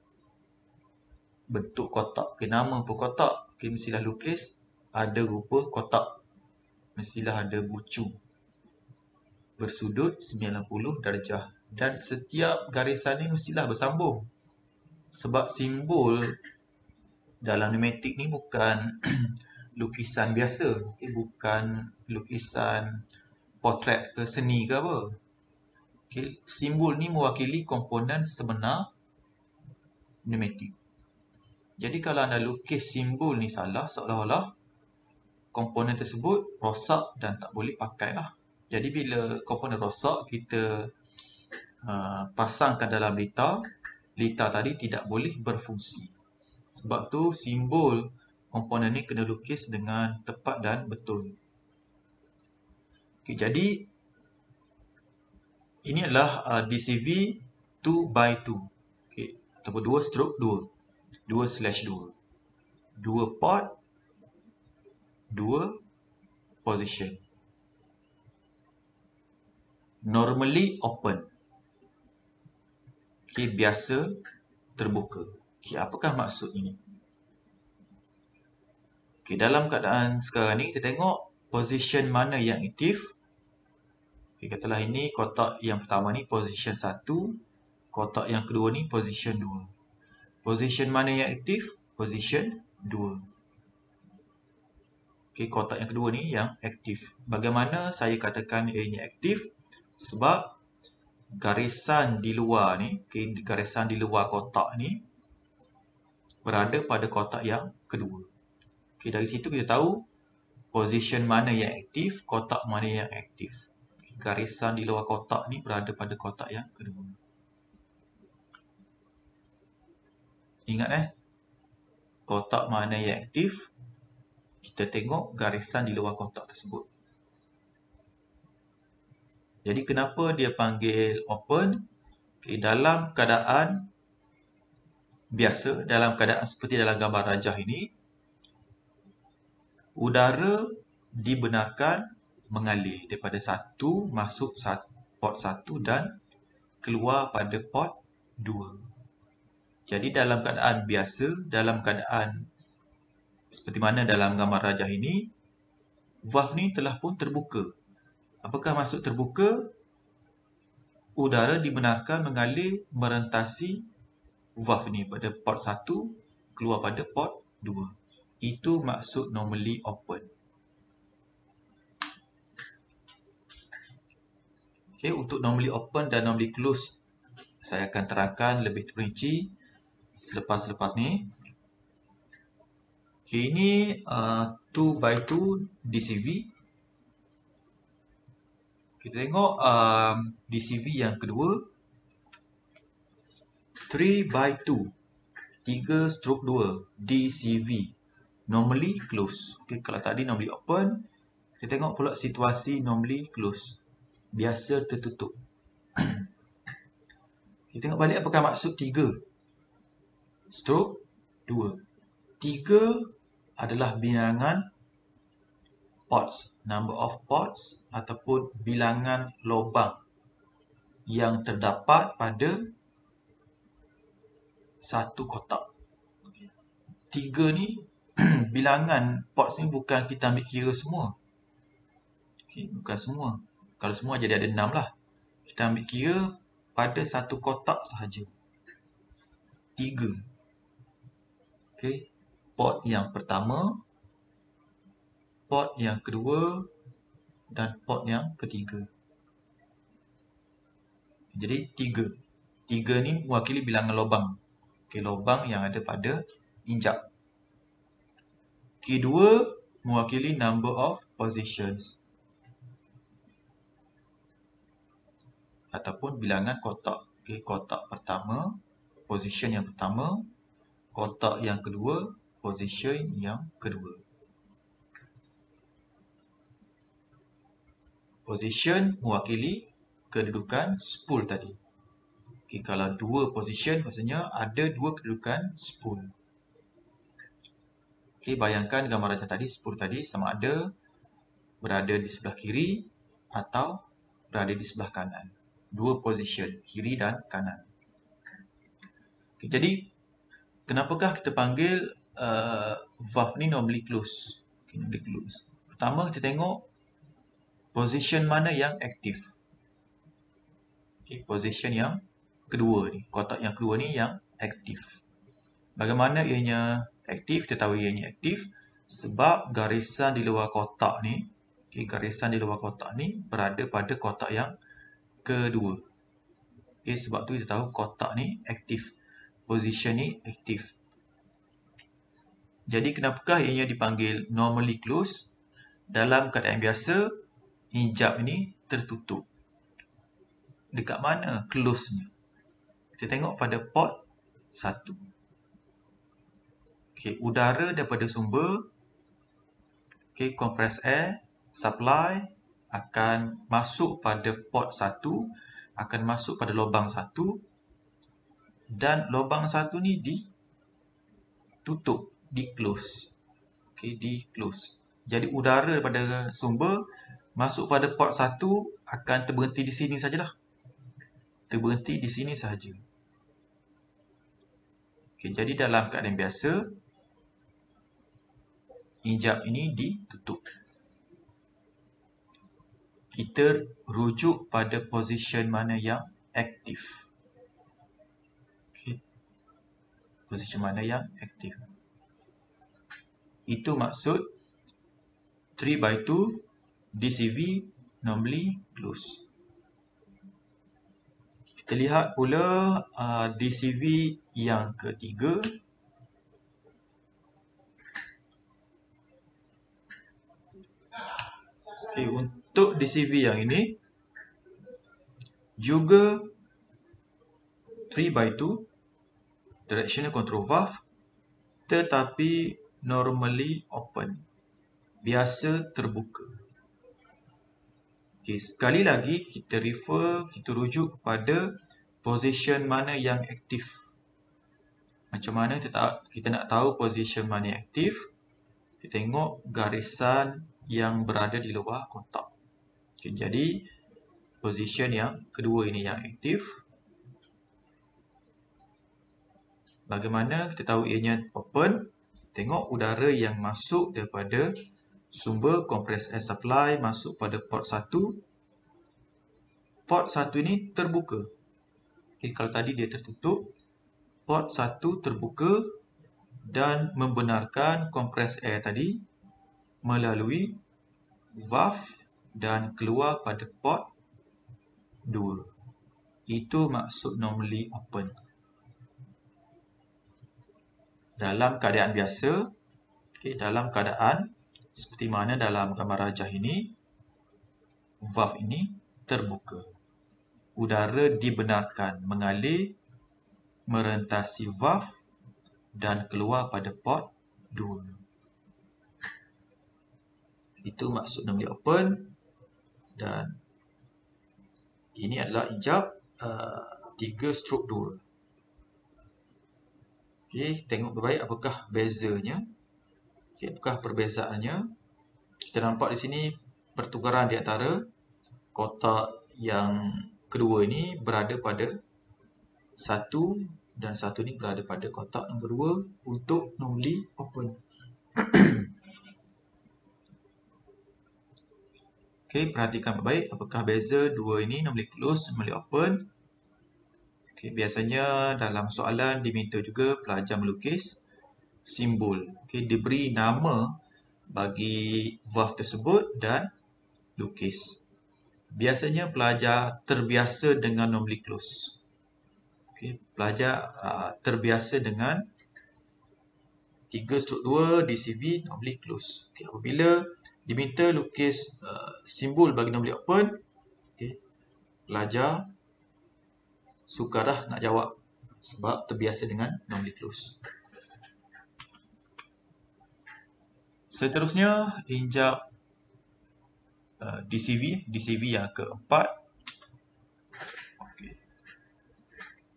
Bentuk kotak, okay, nama pun kotak, okay, mestilah lukis ada rupa kotak, mestilah ada bucu bersudut sembilan puluh darjah, dan setiap garisan ni mestilah bersambung. Sebab simbol dalam pneumatik ni bukan lukisan biasa, okay, bukan lukisan potret ke seni ke apa. Okay, simbol ni mewakili komponen sebenar pneumatik. Jadi kalau anda lukis simbol ni salah, seolah-olah komponen tersebut rosak dan tak boleh pakai lah. Jadi bila komponen rosak, kita uh, pasangkan dalam litar, litar tadi tidak boleh berfungsi. Sebab tu simbol komponen ni kena lukis dengan tepat dan betul. Okay, jadi ini adalah uh, D C V two by two, okay, ataupun dua stroke dua, dua slash dua, dua port, dua position. Normally open, okay, biasa terbuka. Okay, apakah maksud ini? Okay, dalam keadaan sekarang ni, kita tengok position mana yang aktif. Okay, katalah ini kotak yang pertama ni position satu, kotak yang kedua ni position dua. Position mana yang aktif? Position dua. Okay, kotak yang kedua ni yang aktif. Bagaimana saya katakan ia ini aktif? Sebab garisan di luar ni, okay, garisan di luar kotak ni berada pada kotak yang kedua. Okay, dari situ kita tahu position mana yang aktif, kotak mana yang aktif. Okay, garisan di luar kotak ni berada pada kotak yang kedua. Ingat eh, kotak mana yang aktif, kita tengok garisan di luar kotak tersebut. Jadi kenapa dia panggil open? Okay, dalam keadaan biasa, dalam keadaan seperti dalam gambar rajah ini, udara dibenarkan mengalir daripada satu masuk port satu dan keluar pada port dua. Jadi dalam keadaan biasa, dalam keadaan seperti mana dalam gambar rajah ini, valve ni telah pun terbuka. Apakah maksud terbuka? Udara dibenarkan mengalir merentasi valve ni pada port satu keluar pada port dua. Itu maksud normally open. Okay, untuk normally open dan normally close, saya akan terangkan lebih terperinci selepas-selepas ni. Okay, ini uh, two by two D C V. Kita tengok um, D C V yang kedua, three by two, tiga stroke dua, D C V, normally close. Okay, kalau tadi normally open, kita tengok pula situasi normally close, biasa tertutup. Kita tengok balik apakah maksud tiga stroke dua. tiga adalah bilangan ports, number of ports ataupun bilangan lubang yang terdapat pada satu kotak. Tiga ni bilangan ports ni bukan kita ambil kira semua. Okay, bukan semua. Kalau semua jadi ada enam lah. Kita ambil kira pada satu kotak sahaja. Tiga. Okay. Port yang pertama, port yang kedua dan port yang ketiga. Jadi tiga. Tiga ni mewakili bilangan lubang. Okay, lubang yang ada pada injap. Kedua mewakili number of positions ataupun bilangan kotak. Okay, kotak pertama, position yang pertama, kotak yang kedua, position yang kedua. Position mewakili kedudukan spool tadi. Okay, kalau dua position, maksudnya ada dua kedudukan spool. Okey, bayangkan gambar rajah tadi, sepuluh tadi sama ada berada di sebelah kiri atau berada di sebelah kanan. Dua position, kiri dan kanan. Okay, jadi, kenapakah kita panggil uh, valve ni normally close? Okay, normally close. Pertama, kita tengok position mana yang aktif. Okay, position yang kedua ni, kotak yang kedua ni yang aktif. Bagaimana ianya aktif? Kita tahu ianya aktif sebab garisan di luar kotak ni, okay, garisan di luar kotak ni berada pada kotak yang kedua. Okay, sebab tu kita tahu kotak ni aktif. Position ni aktif. Jadi kenapakah ianya dipanggil normally close? Dalam keadaan biasa, hijab ni tertutup. Dekat mana close-nya? Kita tengok pada port satu. Okay, udara daripada sumber, okay, compressed air, supply akan masuk pada port satu, akan masuk pada lubang satu, dan lubang satu ni ditutup, di close. Okay, di close. Jadi udara daripada sumber masuk pada port satu akan terberhenti di sini sajalah. Terberhenti di sini sahaja. Okay, jadi dalam keadaan biasa, hijab ini ditutup. Kita rujuk pada position mana yang aktif. Okay. Position mana yang aktif. Itu maksud three by two D C V normally close. Kita lihat pula uh, D C V yang ketiga. Okay, untuk D C V yang ini juga three by two directional control valve, tetapi normally open, biasa terbuka. Okay, sekali lagi kita refer, kita rujuk kepada position mana yang aktif. Macam mana kita, kita nak tahu position mana yang aktif? Kita tengok garisan yang berada di luar kotak. Okay, jadi position yang kedua ini yang aktif. Bagaimana kita tahu ianya open? Tengok udara yang masuk daripada sumber compressed air supply masuk pada port satu. Port satu ini terbuka. Okay, kalau tadi dia tertutup, port satu terbuka dan membenarkan compressed air tadi melalui valve dan keluar pada port dua. Itu maksud normally open. Dalam keadaan biasa, okay, dalam keadaan seperti mana dalam gambar rajah ini, valve ini terbuka. Udara dibenarkan mengalir merentasi valve dan keluar pada port dua. Itu maksud normally open, dan ini adalah hijab uh, tiga stroke dua. Okey, tengok baik apakah bezanya. Okey, apakah perbezaannya. Kita nampak di sini pertukaran di antara kotak yang kedua ini berada pada satu dan satu ini berada pada kotak nombor dua untuk normally open. Okey, perhatikan baik apakah beza dua ini normally close, normally open. Okey, biasanya dalam soalan diminta juga pelajar melukis simbol. Okey, diberi nama bagi valve tersebut dan lukis. Biasanya pelajar terbiasa dengan normally close. Okey, pelajar uh, terbiasa dengan tiga stroke dua D C V normally close. Okey, apabila diminta lukis uh, simbol bagi normally open, okay, pelajar sukarlah nak jawab sebab terbiasa dengan normally close. Seterusnya, hijab uh, D C V, D C V yang keempat. Okay.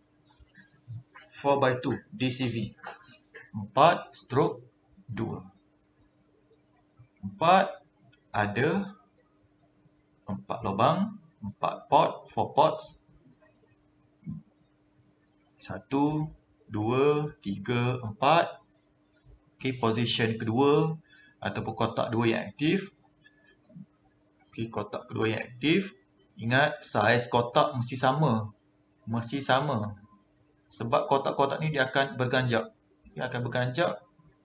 four by two D C V, empat stroke dua. empat ada empat lubang, empat port, four ports. satu, dua, tiga, empat. Okay, position kedua ataupun kotak dua yang aktif. Okay, kotak kedua yang aktif. Ingat, saiz kotak mesti sama. Mesti sama. Sebab kotak-kotak ni dia akan berganjak. Dia akan berganjak.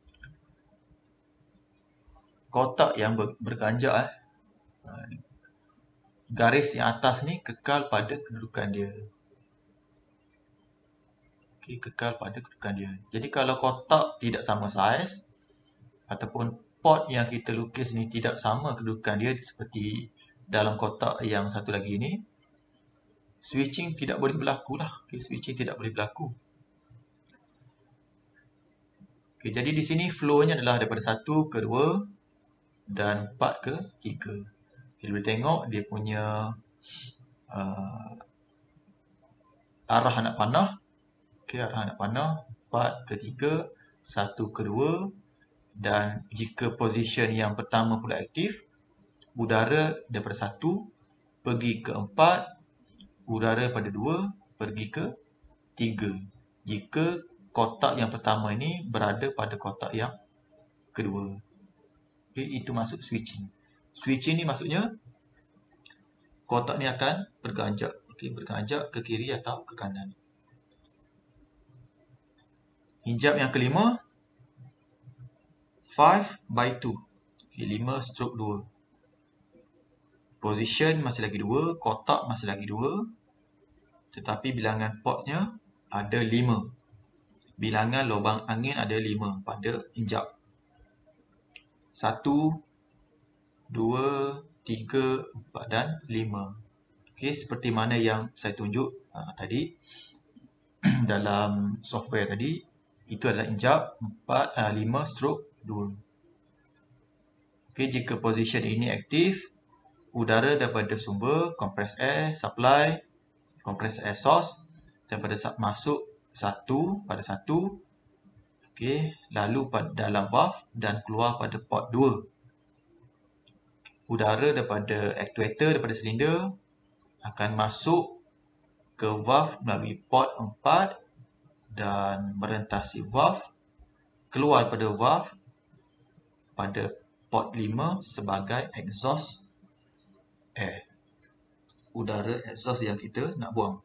Kotak yang ber, berganjak, eh, garis yang atas ni kekal pada kedudukan dia. Okay, kekal pada kedudukan dia. Jadi kalau kotak tidak sama saiz ataupun port yang kita lukis ni tidak sama kedudukan dia seperti dalam kotak yang satu lagi ni, switching tidak boleh berlaku lah. Okay, switching tidak boleh berlaku. Okay, jadi di sini flow-nya adalah daripada satu ke dua dan empat ke tiga. Kita boleh tengok dia punya uh, arah anak panah. Okay, arah anak panah empat ke tiga, satu ke dua. Dan jika position yang pertama pula aktif, udara daripada satu pergi ke empat, udara pada dua pergi ke tiga. Jika kotak yang pertama ini berada pada kotak yang kedua. Okay, itu maksud switching. Switching ni maksudnya kotak ni akan berganjak. Okay, berganjak ke kiri atau ke kanan. Hinjab yang kelima, five by two. Okay, lima stroke dua. Position masih lagi dua, kotak masih lagi dua. Tetapi bilangan portnya ada lima. Bilangan lubang angin ada lima pada hinjab. satu, dua, tiga, empat dan lima. Okay, seperti mana yang saya tunjuk uh, tadi dalam software tadi, itu adalah hinjab empat, uh, lima stroke dua. Okay, jika position ini aktif, udara daripada sumber, compressed air, supply, compressed air source, daripada masuk satu pada satu, okay, lalu pada dalam valve dan keluar pada port dua. Udara daripada actuator, daripada silinder akan masuk ke valve melalui port empat dan merentasi valve, keluar pada valve pada port lima sebagai exhaust air. Udara exhaust yang kita nak buang.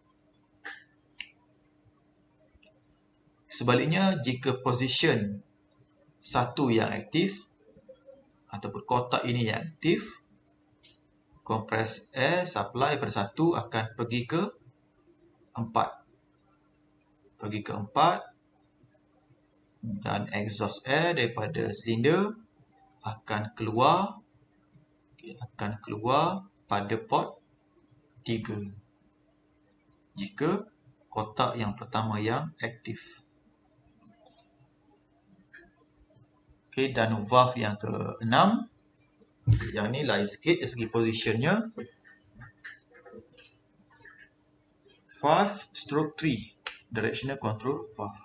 Sebaliknya, jika position satu yang aktif ataupun kotak ini yang aktif, compressed air supply pada satu akan pergi ke empat. Pergi ke empat dan exhaust air daripada silinder akan keluar okay, akan keluar pada port tiga. Jika kotak yang pertama yang aktif. Okay, dan valve yang keenam, yang ni lain sikit dari segi positionnya. five stroke three, directional control valve.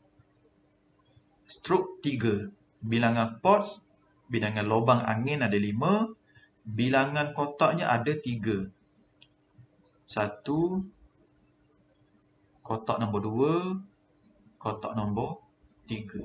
Stroke tiga, bilangan ports, bilangan lubang angin ada lima, bilangan kotaknya ada tiga. satu, kotak nombor dua, kotak nombor tiga.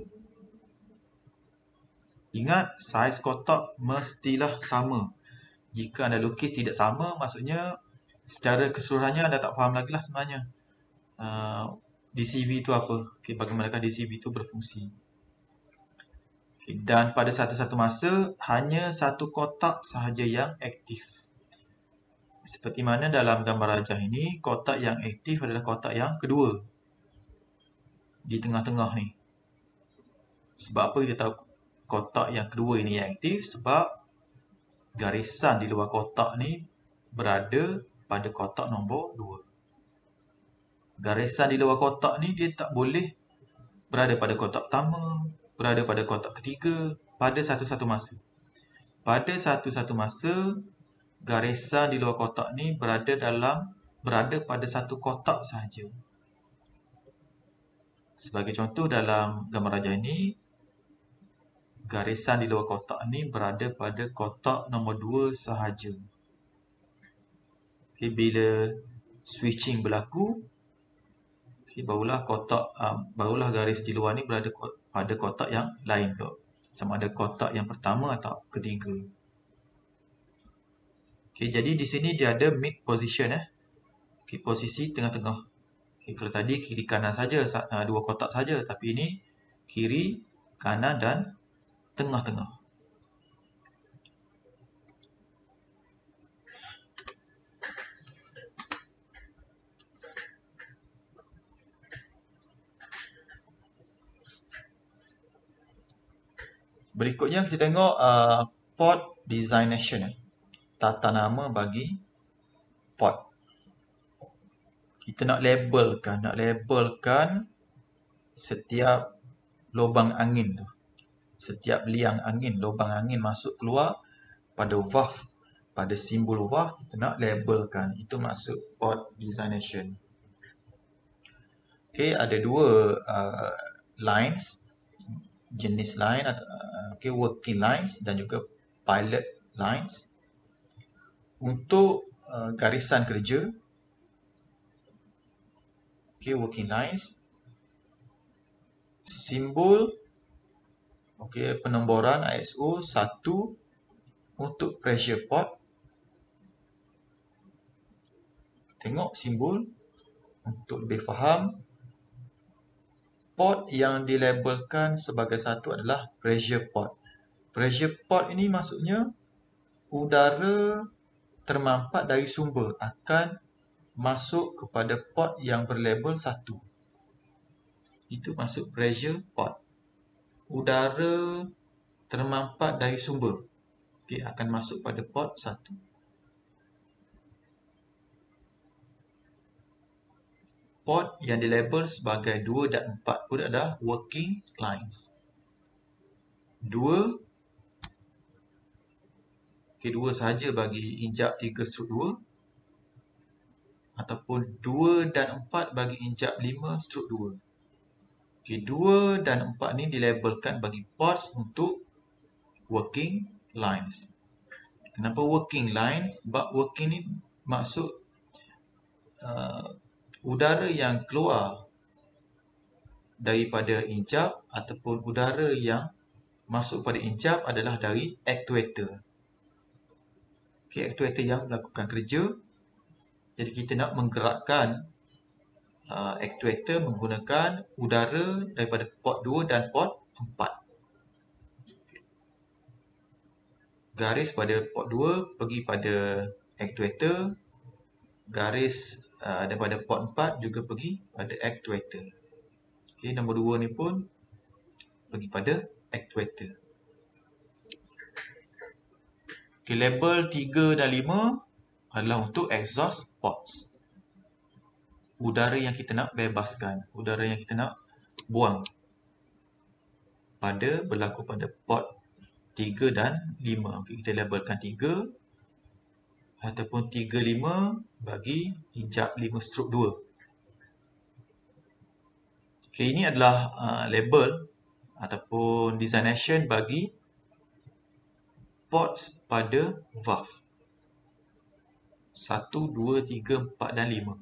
Ingat, saiz kotak mestilah sama. Jika anda lukis tidak sama, maksudnya secara keseluruhannya anda tak faham lagi lah sebenarnya. Uh, D C V itu apa? Okay, bagaimanakah D C V itu berfungsi? Okay, dan pada satu-satu masa, hanya satu kotak sahaja yang aktif. Seperti mana dalam gambar rajah ini, kotak yang aktif adalah kotak yang kedua. Di tengah-tengah ni. Sebab apa kita tahu kotak yang kedua ini yang aktif? Sebab garisan di luar kotak ni berada pada kotak nombor dua. Garisan di luar kotak ni dia tak boleh berada pada kotak pertama, berada pada kotak ketiga, pada satu-satu masa. Pada satu-satu masa, garisan di luar kotak ni berada dalam berada pada satu kotak sahaja. Sebagai contoh dalam gambar rajah ini, garisan di luar kotak ni berada pada kotak nombor dua sahaja. Okay, bila switching berlaku, okay, barulah kotak uh, barulah garis di luar ni berada pada kotak yang lain pula. Sama ada kotak yang pertama atau ketiga. Okay, jadi di sini dia ada mid position eh. Okay, posisi tengah-tengah. Okay, kalau tadi kiri kanan saja, uh, dua kotak saja, tapi ini kiri, kanan dan tengah-tengah. Berikutnya kita tengok uh, port designation, eh. tata nama bagi port. Kita nak labelkan, nak labelkan setiap lubang angin tu. Setiap liang angin, lubang angin masuk keluar pada valve, pada simbol valve kita nak labelkan. Itu maksud port designation. Okey, ada dua uh, lines, jenis line atau uh, okay, working lines dan juga pilot lines. Untuk uh, garisan kerja, okay, working lines, simbol, okay, penomboran I S O satu untuk pressure port. Tengok simbol untuk lebih faham. Port yang dilabelkan sebagai satu adalah pressure port. Pressure port ini maksudnya udara termampat dari sumber akan masuk kepada port yang berlabel satu. Itu maksud pressure port. Udara termampat dari sumber, okay, akan masuk pada port satu. Port yang dilabel sebagai dua dan empat pun adalah working lines. dua, okay, dua sahaja bagi injap tiga strok dua, ataupun dua dan empat bagi injap lima strok dua. Okay, dua dan empat ni dilabelkan bagi ports untuk working lines. Kenapa working lines? Sebab working ni maksud uh, udara yang keluar daripada injap ataupun udara yang masuk pada injap adalah dari actuator. Okay, actuator yang melakukan kerja. Jadi kita nak menggerakkan uh, actuator menggunakan udara daripada port dua dan port empat. Garis pada port dua pergi pada actuator. Garis uh, daripada port empat juga pergi pada actuator. Okay, nombor dua ni pun pergi pada actuator. Okay, label tiga dan lima adalah untuk exhaust ports. Udara yang kita nak bebaskan, udara yang kita nak buang pada berlaku pada port tiga dan lima. Okay, kita labelkan tiga ataupun tiga lima bagi injap lima strok dua. Okay, ini adalah uh, label ataupun designation bagi ports pada valve satu, dua, tiga, empat dan lima.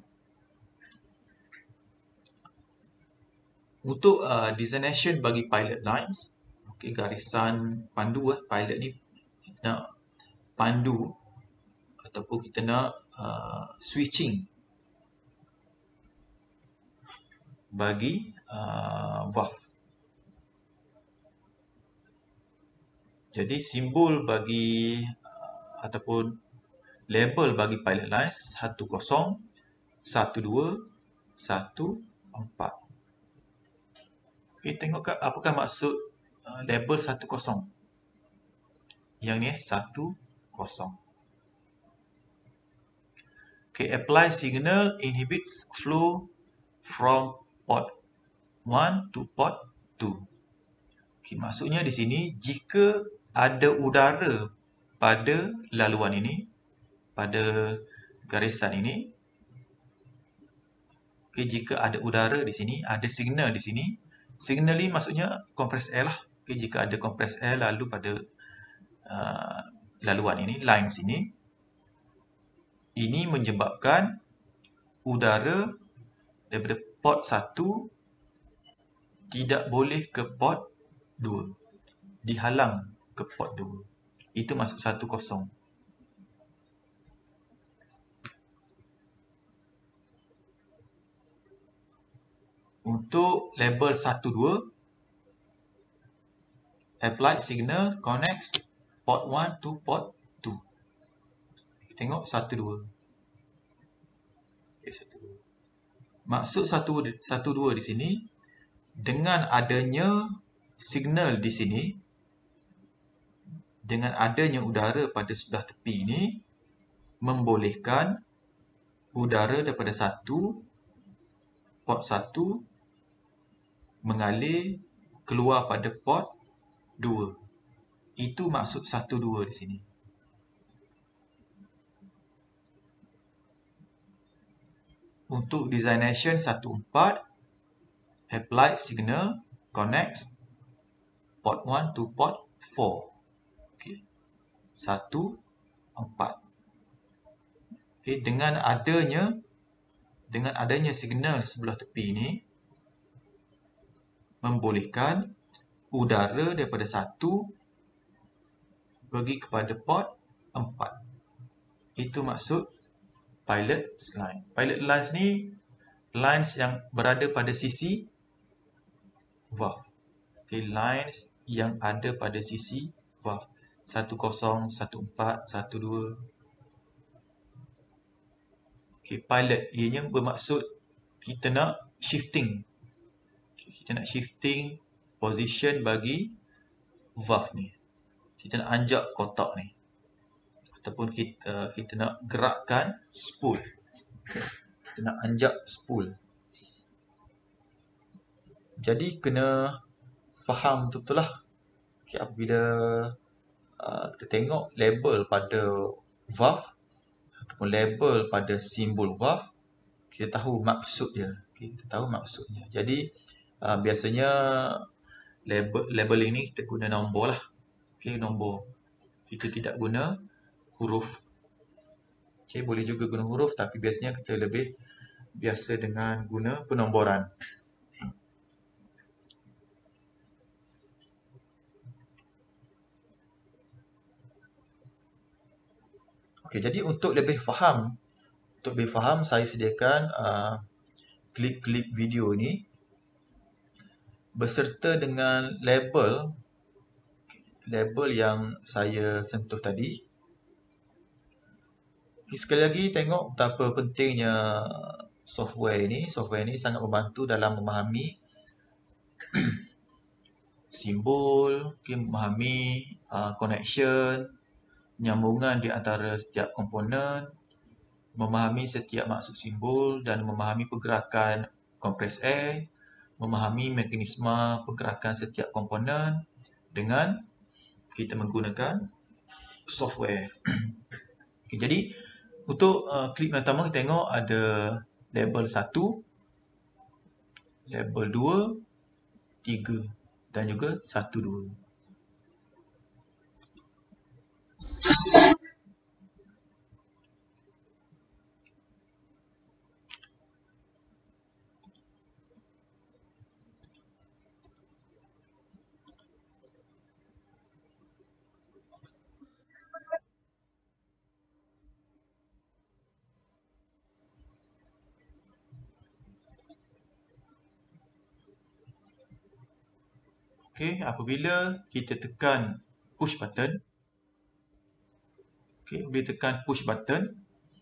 Untuk uh, designation bagi pilot lines, okay, garisan pandu, eh, pilot ni kita nak pandu ataupun kita nak uh, switching bagi uh, valve. Jadi simbol bagi uh, ataupun label bagi pilot lines satu kosong, satu dua, satu empat. Okay, tengok apakah maksud uh, label satu kosong. Yang ni satu kosong. Okay, apply signal inhibits flow from port one to port two. Okay, maksudnya di sini jika ada udara pada laluan ini, pada garisan ini, okay, jika ada udara di sini, ada signal di sini, signal ini maksudnya compressed air lah. Okay, jika ada kompres air lalu pada uh, laluan ini, line sini, ini menyebabkan udara daripada port satu tidak boleh ke port dua. Dihalang ke port dua. Itu masuk satu kosong. Untuk label satu dua, applied signal connects port one to port two. Tengok satu dua. Okay, satu dua. Maksud satu dua di sini, dengan adanya signal di sini, dengan adanya udara pada sebelah tepi ini, membolehkan udara daripada satu, port satu, mengalir keluar pada port dua. Itu maksud satu dua di sini. Untuk designation satu empat, applied signal connects port one to port four. Okay. satu empat. Okay. Dengan adanya dengan adanya signal di sebelah tepi ini, membolehkan udara daripada satu pergi kepada port empat. Itu maksud pilot line. Pilot lines ni lines yang berada pada sisi valve. Okay, lines yang ada pada sisi valve. satu kosong, satu empat, satu dua. Okay, pilot ianya bermaksud kita nak shifting. Okay, kita nak shifting position bagi valve ni. Kita nak anjak kotak ni. Ataupun kita, kita nak gerakkan spool. Kita nak anjak spool. Jadi kena faham betul-betul lah. Okay, apabila uh, kita tengok label pada valve ataupun label pada simbol valve, kita tahu maksud dia. Okay, kita tahu maksudnya. Jadi uh, biasanya label label ini kita guna nombor lah. Okay, nombor. Kita tidak guna huruf. Okay, boleh juga guna huruf, tapi biasanya kita lebih biasa dengan guna penomboran. Okay, jadi untuk lebih faham, untuk lebih faham, saya sediakan uh, klip-klip video ni beserta dengan label label yang saya sentuh tadi. Okay, sekali lagi tengok betapa pentingnya software ini. Software ini sangat membantu dalam memahami simbol, okay, memahami uh, connection, penyambungan di antara setiap komponen, memahami setiap maksud simbol dan memahami pergerakan kompres air, memahami mekanisme pergerakan setiap komponen dengan kita menggunakan software. Okay, jadi untuk uh, klip yang pertama kita tengok ada label satu, label dua, tiga dan juga satu dua. Okay, apabila kita tekan push button, okay, bila tekan push button,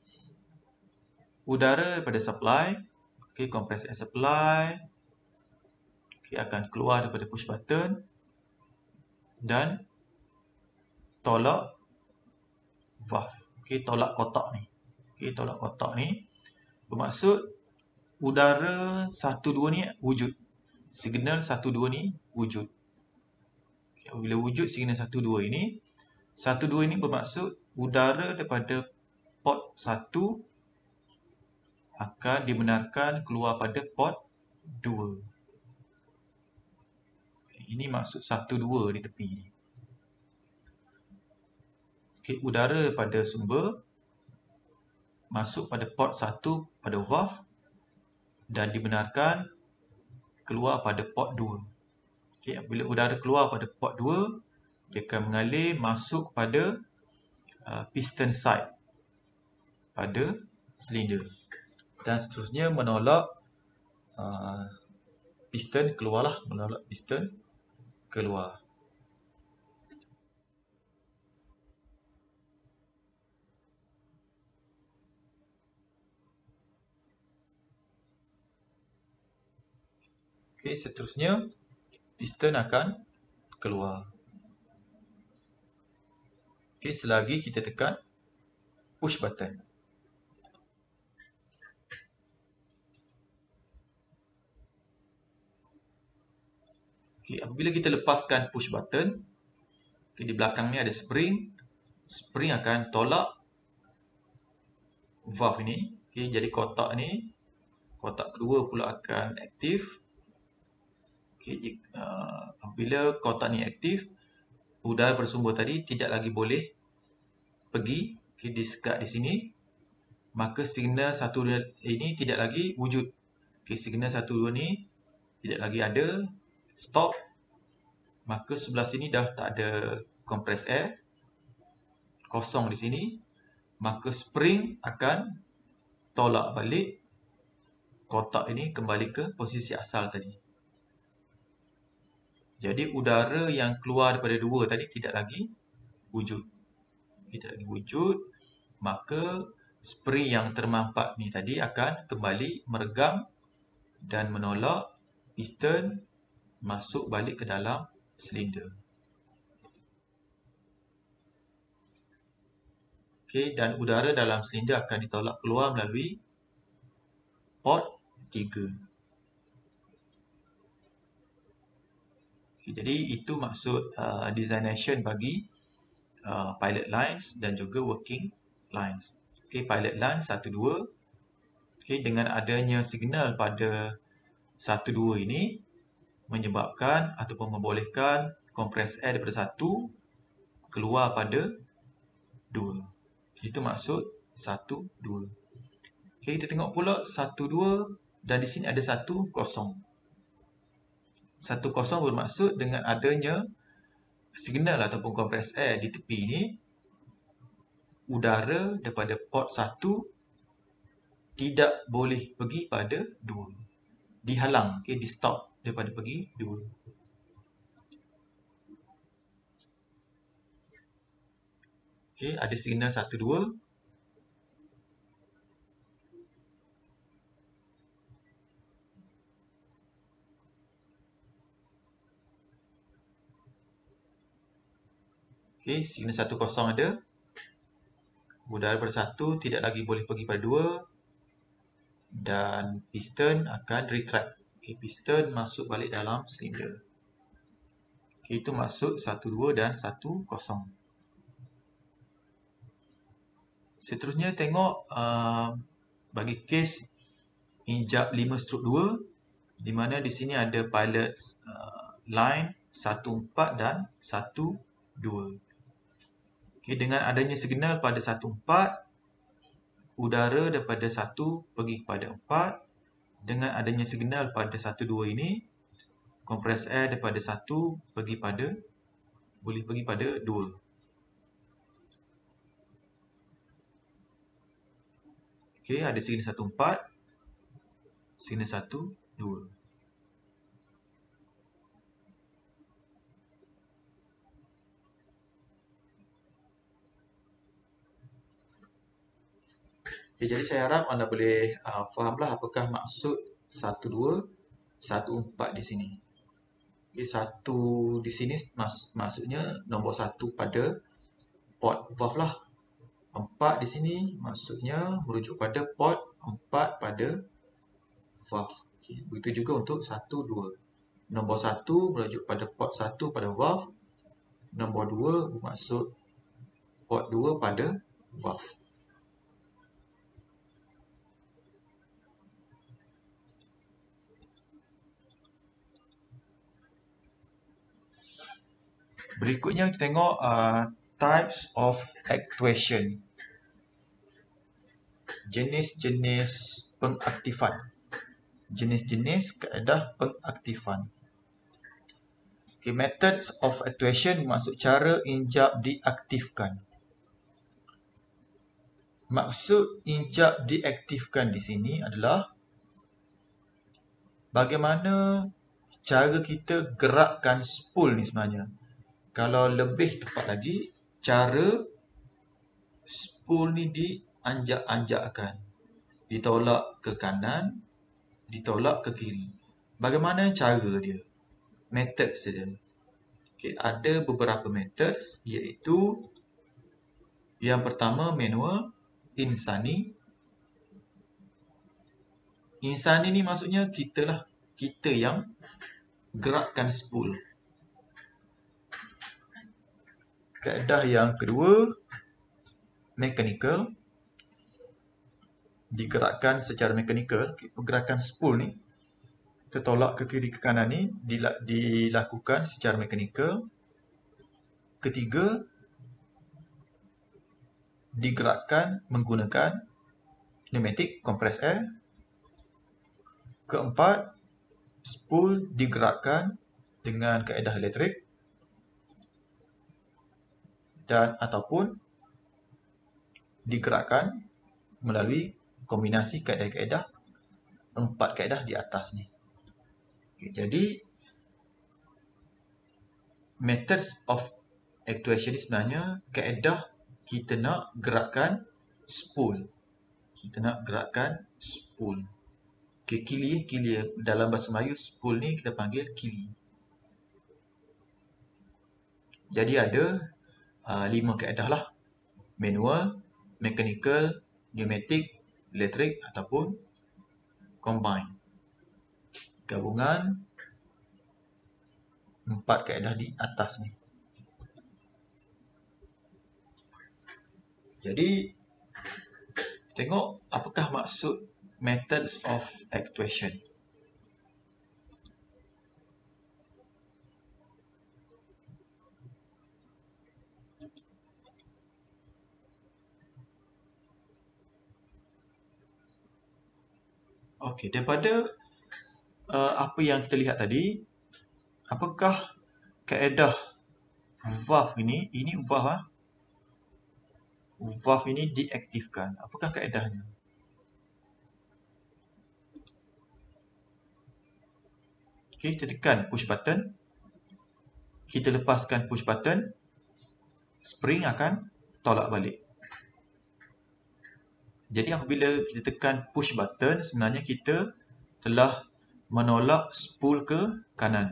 udara daripada supply, okay, compressed air supply, okay, akan keluar daripada push button dan tolak valve, okay, tolak kotak ni, okay, tolak kotak ni bermaksud udara satu dua ni wujud, signal satu dua ni wujud. Okay, bila wujud signal satu dua ini, satu dua ini bermaksud udara daripada port satu akan dibenarkan keluar pada port dua. Okay. ini maksud satu dua di tepi ni. Okey, udara pada sumber masuk pada port satu pada valve dan dibenarkan keluar pada port dua. Okey, apabila udara keluar pada port dua, dia akan mengalir masuk pada uh, piston side pada silinder dan seterusnya menolak uh, piston keluarlah, menolak piston keluar. Okey, seterusnya piston akan keluar. Okey, selagi kita tekan push button. Okey, apabila kita lepaskan push button, okay, di belakang ni ada spring. Spring akan tolak valve ini. Okey, jadi kotak ni, kotak kedua pula akan aktif. Okey, jika, uh, apabila kotak ni aktif, udara bersumber tadi tidak lagi boleh pergi, okay, disekat di sini, maka signal satu dua ini tidak lagi wujud. Okay, signal satu dua ni tidak lagi ada, stop, maka sebelah sini dah tak ada compress air, kosong di sini, maka spring akan tolak balik kotak ini kembali ke posisi asal tadi. Jadi udara yang keluar daripada dua tadi tidak lagi wujud. Tidak lagi wujud, maka spring yang termampak ni tadi akan kembali meregam dan menolak piston masuk balik ke dalam silinder. Okey, dan udara dalam silinder akan ditolak keluar melalui port tiga. Okay, jadi itu maksud uh, designation bagi uh, pilot lines dan juga working lines. Okay, pilot line satu dua. Okay, dengan adanya signal pada satu dua ini menyebabkan ataupun membolehkan kompres air daripada satu keluar pada dua. Itu maksud satu dua. Okay, kita tengok pula satu dua dan di sini ada satu kosong. satu kosong bermaksud dengan adanya signal ataupun kompres air di tepi ini, udara daripada port satu tidak boleh pergi pada dua. Dihalang, okay, di stop daripada pergi dua. Okay, ada signal satu dua. Okay, signal satu kosong ada. Udara pada satu tidak lagi boleh pergi pada dua. Dan piston akan retract. Okay, piston masuk balik dalam silinder. Okay, itu maksud satu dua dan satu kosong. Seterusnya tengok uh, bagi kes injap lima stroke dua, di mana di sini ada pilot uh, line satu empat dan satu dua. Okay, dengan adanya signal pada satu empat, udara daripada satu pergi kepada empat. Dengan adanya signal pada satu dua ini, kompres air daripada satu pergi pada boleh pergi pada dua. Okey, ada signal satu empat, signal satu dua. Okay, jadi saya harap anda boleh uh, fahamlah apakah maksud satu dua, satu empat di sini. Okay, satu di sini mas, maksudnya nombor satu pada port valve lah. empat di sini maksudnya merujuk pada port empat pada valve. Okay, begitu juga untuk satu dua. Nombor satu merujuk pada port satu pada valve. Nombor dua bermaksud port dua pada valve. Berikutnya kita tengok uh, types of actuation. Jenis-jenis pengaktifan. Jenis-jenis kaedah pengaktifan. Okay, methods of actuation maksud cara injap diaktifkan. Maksud injap diaktifkan di sini adalah bagaimana cara kita gerakkan spool ni sebenarnya. Kalau lebih tepat lagi, cara spool ni dianjak-anjakkan. Ditolak ke kanan, ditolak ke kiri. Bagaimana cara dia? Method saja. Okay, ada beberapa methods, iaitu yang pertama manual, insani. Insani ni maksudnya kita lah, kita yang gerakkan spool. Kaedah yang kedua, mechanical. Digerakkan secara mechanical. Pergerakan spool ni, tertolak ke kiri ke kanan ni dilakukan secara mechanical. Ketiga, digerakkan menggunakan pneumatic, compressed air. Keempat, spool digerakkan dengan kaedah elektrik. Dan ataupun digerakkan melalui kombinasi kaedah-kaedah empat kaedah di atas ni. Okay, jadi methods of actuation ni sebenarnya kaedah kita nak gerakkan spool. Kita nak gerakkan spool. Okay, kili, kili dalam bahasa Melayu spool ni kita panggil kili. Jadi ada Uh, lima kaedah lah. Manual, mechanical, pneumatic, elektrik ataupun combine. Gabungan empat kaedah di atas ni. Jadi tengok apakah maksud methods of actuation. Okey, daripada uh, apa yang kita lihat tadi, apakah kaedah valve ini, ini valve ah. Valve ini diaktifkan. Apakah kaedahnya? Okey, kita tekan push button. Kita lepaskan push button, spring akan tolak balik. Jadi apabila kita tekan push button, sebenarnya kita telah menolak spool ke kanan.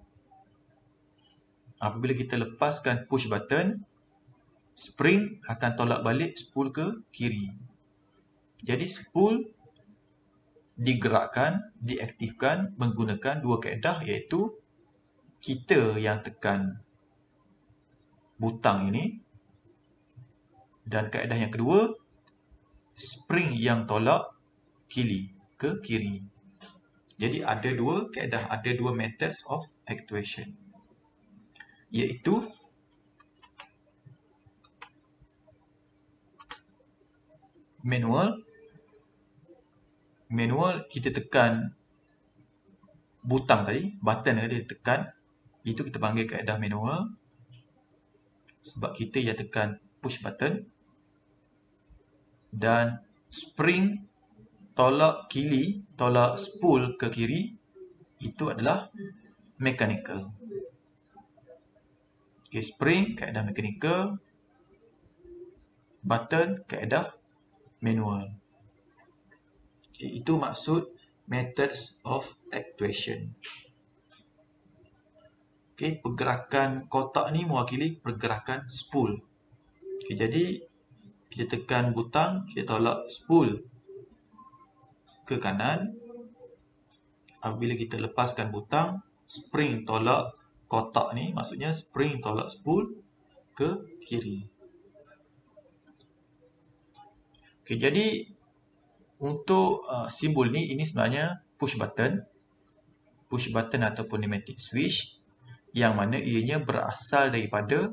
Apabila kita lepaskan push button, spring akan tolak balik spool ke kiri. Jadi spool digerakkan, diaktifkan menggunakan dua kaedah, iaitu kita yang tekan butang ini, dan kaedah yang kedua, spring yang tolak kili ke kiri. Jadi ada dua kaedah, ada dua methods of actuation, iaitu manual. Manual kita tekan butang tadi, button tadi tekan, itu kita panggil kaedah manual. Sebab kita yang tekan push button. Dan spring tolak kili, tolak spool ke kiri, itu adalah mechanical. Okay, spring kaedah mechanical, button kaedah manual. Okay, itu maksud methods of actuation. Okay, pergerakan kotak ni mewakili pergerakan spool. Okay, jadi kita tekan butang, kita tolak spool ke kanan. Apabila kita lepaskan butang, spring tolak kotak ni, maksudnya spring tolak spool ke kiri. Okay, jadi untuk uh, simbol ni, ini sebenarnya push button. Push button ataupun pneumatic switch. yang mana ianya berasal daripada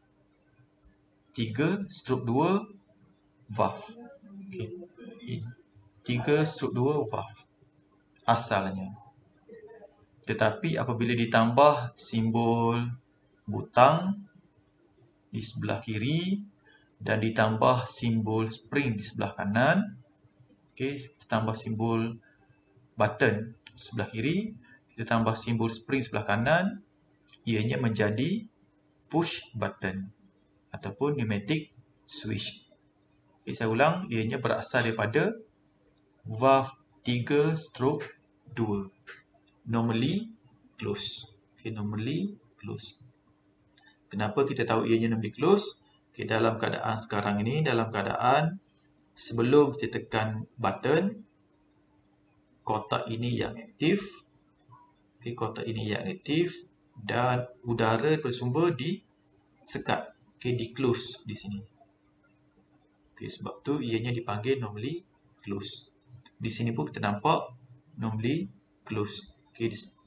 tiga strok dua valve. Okay. tiga strok dua valve asalnya. Tetapi apabila ditambah simbol butang di sebelah kiri dan ditambah simbol spring di sebelah kanan, okay, kita tambah simbol button sebelah kiri, kita tambah simbol spring sebelah kanan, ianya menjadi push button ataupun pneumatic switch. Okay, saya ulang, ianya berasal daripada valve tiga strok dua. Normally close. Okay, normally close. Kenapa kita tahu ianya normally close? Okay, dalam keadaan sekarang ini, dalam keadaan sebelum kita tekan button, kotak ini yang aktif. Okay, kotak ini yang aktif dan udara bersumber disekat. Okay, di close di sini. Okay, sebab tu ianya dipanggil normally close. Di sini pun kita nampak normally close. Okay,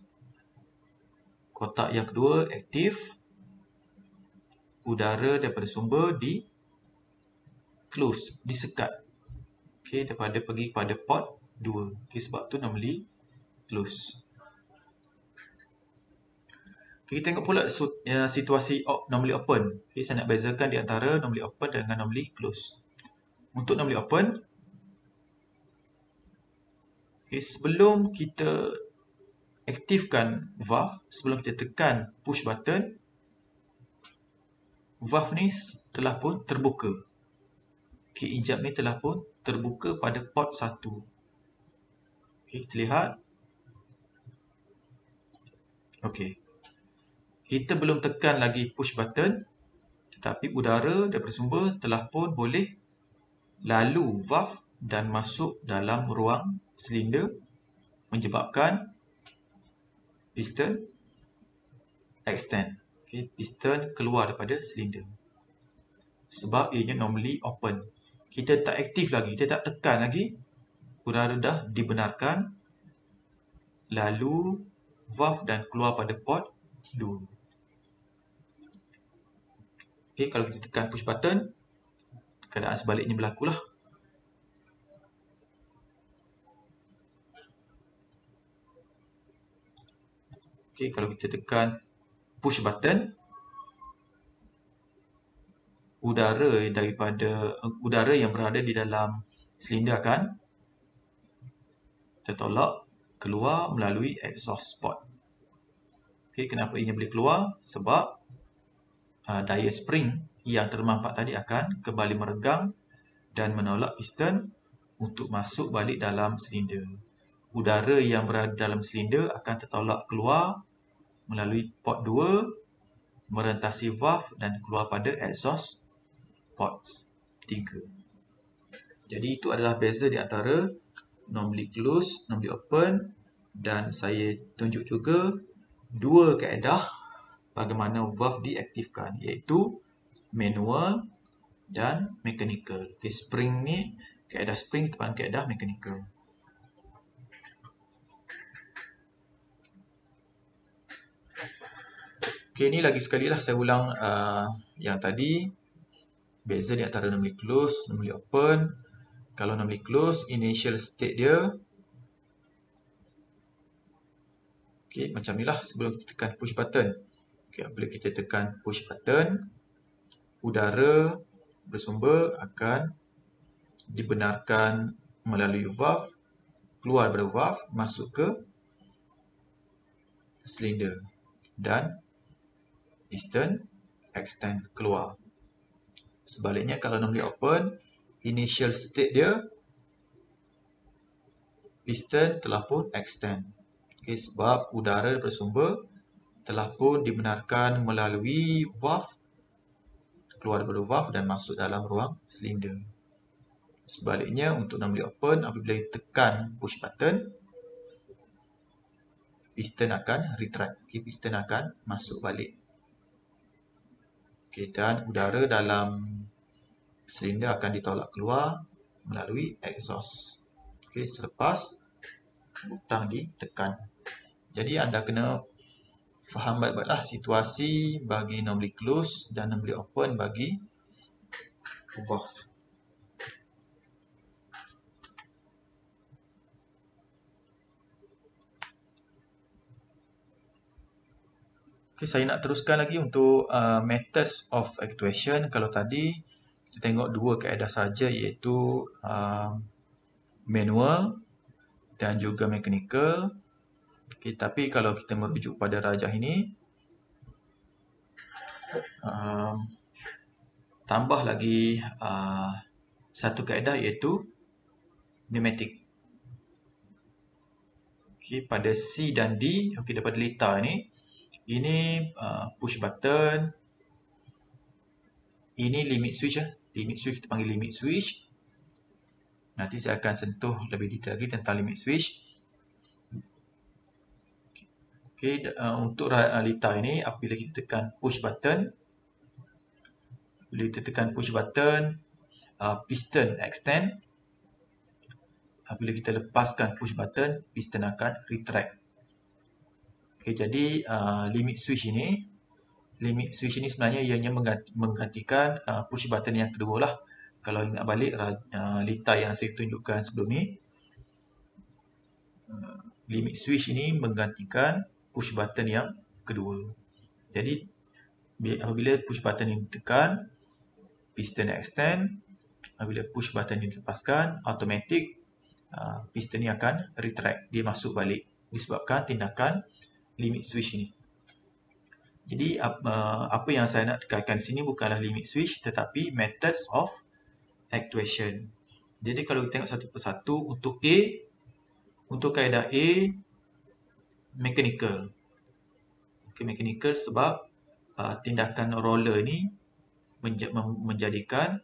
kotak yang kedua aktif, udara daripada sumber di close, disekat. Okay, daripada pergi kepada port dua. Okay, sebab tu normally close. Okay, kita tengok pula situasi normally open. Okay, saya nak bezakan di antara normally open dengan normally close. Untuk normally open, okay, sebelum kita aktifkan valve, sebelum kita tekan push button, valve ni telah pun terbuka. Okay, ijab ni telah pun terbuka pada port satu. Okay, kita lihat. Okay, kita belum tekan lagi push button, tetapi udara daripada sumber telah pun boleh lalu valve dan masuk dalam ruang silinder, menyebabkan piston extend. Okay, piston keluar daripada silinder. Sebab ianya normally open. Kita tak aktif lagi, kita tak tekan lagi. Udara dah dibenarkan lalu valve dan keluar pada port dua. Okay, kalau kita tekan push button, keadaan sebaliknya berlakulah. Okay, kalau kita tekan push button, udara daripada udara yang berada di dalam silinder akan tertolak keluar melalui exhaust port. Okay, kenapa ini boleh keluar? Sebab uh, daya spring yang termampak tadi akan kembali meregang dan menolak piston untuk masuk balik dalam silinder. Udara yang berada dalam silinder akan tertolak keluar melalui port dua, merentasi valve dan keluar pada exhaust port tiga. Jadi itu adalah beza di antara normally close, normally open, dan saya tunjuk juga dua kaedah bagaimana valve diaktifkan, iaitu manual dan mechanical. Okay, spring ni, kaedah spring kita panggil kaedah mechanical. Okay, ni lagi sekali lah saya ulang uh, yang tadi. Beza di antara normally close, normally open. Kalau normally close, initial state dia, okay, macam ni lah sebelum kita tekan push button. Okay, bila kita tekan push button, udara bersumber akan dibenarkan melalui valve, keluar dari valve, masuk ke silinder dan piston extend keluar. Sebaliknya kalau normally open, initial state dia, piston telah pun extend. Okay, sebab udara bersumber telah pun dibenarkan melalui valve, keluar dari valve dan masuk dalam ruang silinder. Sebaliknya untuk normally open, apabila tekan push button, piston akan retract. Okay, piston akan masuk balik. Okay, dan udara dalam silinder akan ditolak keluar melalui exhaust. Okay, selepas butang ditekan. Jadi anda kena faham baik-baiklah situasi bagi normally close dan normally open bagi valve. Okay, saya nak teruskan lagi untuk uh, methods of actuation. Kalau tadi kita tengok dua kaedah saja, iaitu uh, manual dan juga mechanical. Okay, tapi kalau kita merujuk pada rajah ini, um, tambah lagi uh, satu kaedah, iaitu pneumatic. Okay, pada C dan D, okay, daripada lita ni, ini uh, push button, ini limit switch. Eh. Limit switch kita panggil limit switch. Nanti saya akan sentuh lebih detail lagi tentang limit switch. Okay, uh, untuk uh, lita ini, apabila kita tekan push button, bila kita tekan push button, uh, piston extend. Apabila kita lepaskan push button, piston akan retract. Okay, jadi uh, limit switch ini, limit switch ini sebenarnya ianya menggantikan uh, push button yang kedua lah. Kalau ingat balik uh, lita yang saya tunjukkan sebelum ni, uh, limit switch ini menggantikan push button yang kedua. Jadi apabila push button ini ditekan, piston extend. Apabila push button ini dilepaskan, automatic uh, piston ini akan retract, dia masuk balik disebabkan tindakan limit switch ini. Jadi apa yang saya nak tekankan di sini bukanlah limit switch, tetapi methods of actuation. Jadi kalau kita tengok satu persatu, untuk A, untuk kaedah A, mechanical. Okay, mechanical sebab uh, tindakan roller ini menj menjadikan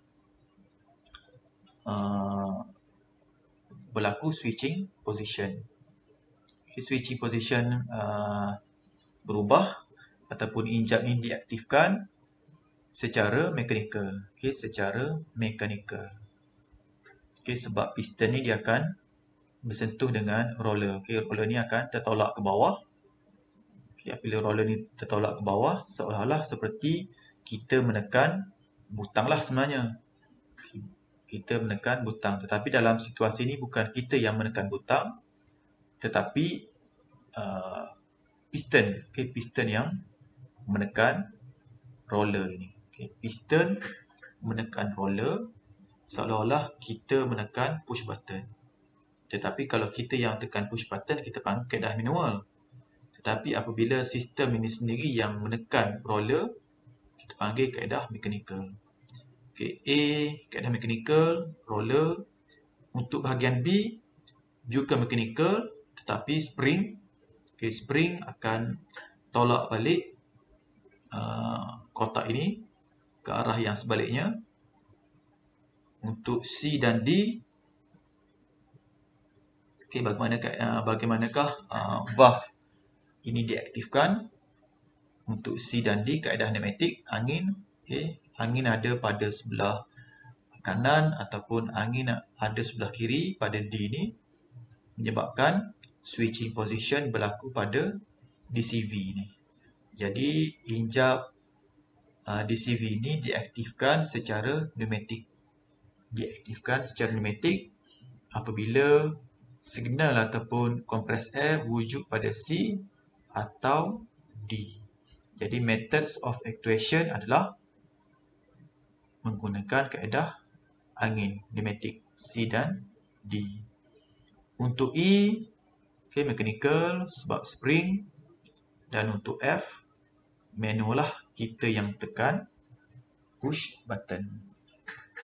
uh, berlaku switching position. Okay, switching position uh, berubah ataupun injap ini diaktifkan secara mechanical. Okay, secara mechanical. Okay, sebab piston ni dia akan bersentuh dengan roller. Okay, roller ni akan tertolak ke bawah. Okay, apabila roller ni tertolak ke bawah, seolah-olah seperti kita menekan butang lah sebenarnya. Okay, kita menekan butang. Tetapi dalam situasi ini bukan kita yang menekan butang, tetapi uh, piston. Okay, piston yang menekan roller ini. Okay, piston menekan roller seolah-olah kita menekan push button. Tetapi kalau kita yang tekan push button, kita panggil kaedah manual. Tetapi apabila sistem ini sendiri yang menekan roller, kita panggil kaedah mechanical. Okay, A, kaedah mechanical, roller. Untuk bahagian B, juga mechanical, tetapi spring. Okay, spring akan tolak balik uh, kotak ini ke arah yang sebaliknya. Untuk C dan D, okay, bagaimanakah, uh, bagaimanakah uh, valve ini diaktifkan? Untuk C dan D, kaedah pneumatik, angin. Okay, angin ada pada sebelah kanan ataupun angin ada sebelah kiri pada D ini, menyebabkan switching position berlaku pada D C V ini. Jadi injap uh, D C V ini diaktifkan secara pneumatik. Diaktifkan secara pneumatik apabila signal ataupun compressed air wujud pada C atau D. Jadi methods of actuation adalah menggunakan kaedah angin, pneumatik, C dan D. Untuk E, okay, mechanical sebab spring. Dan untuk F, manual lah, kita yang tekan push button.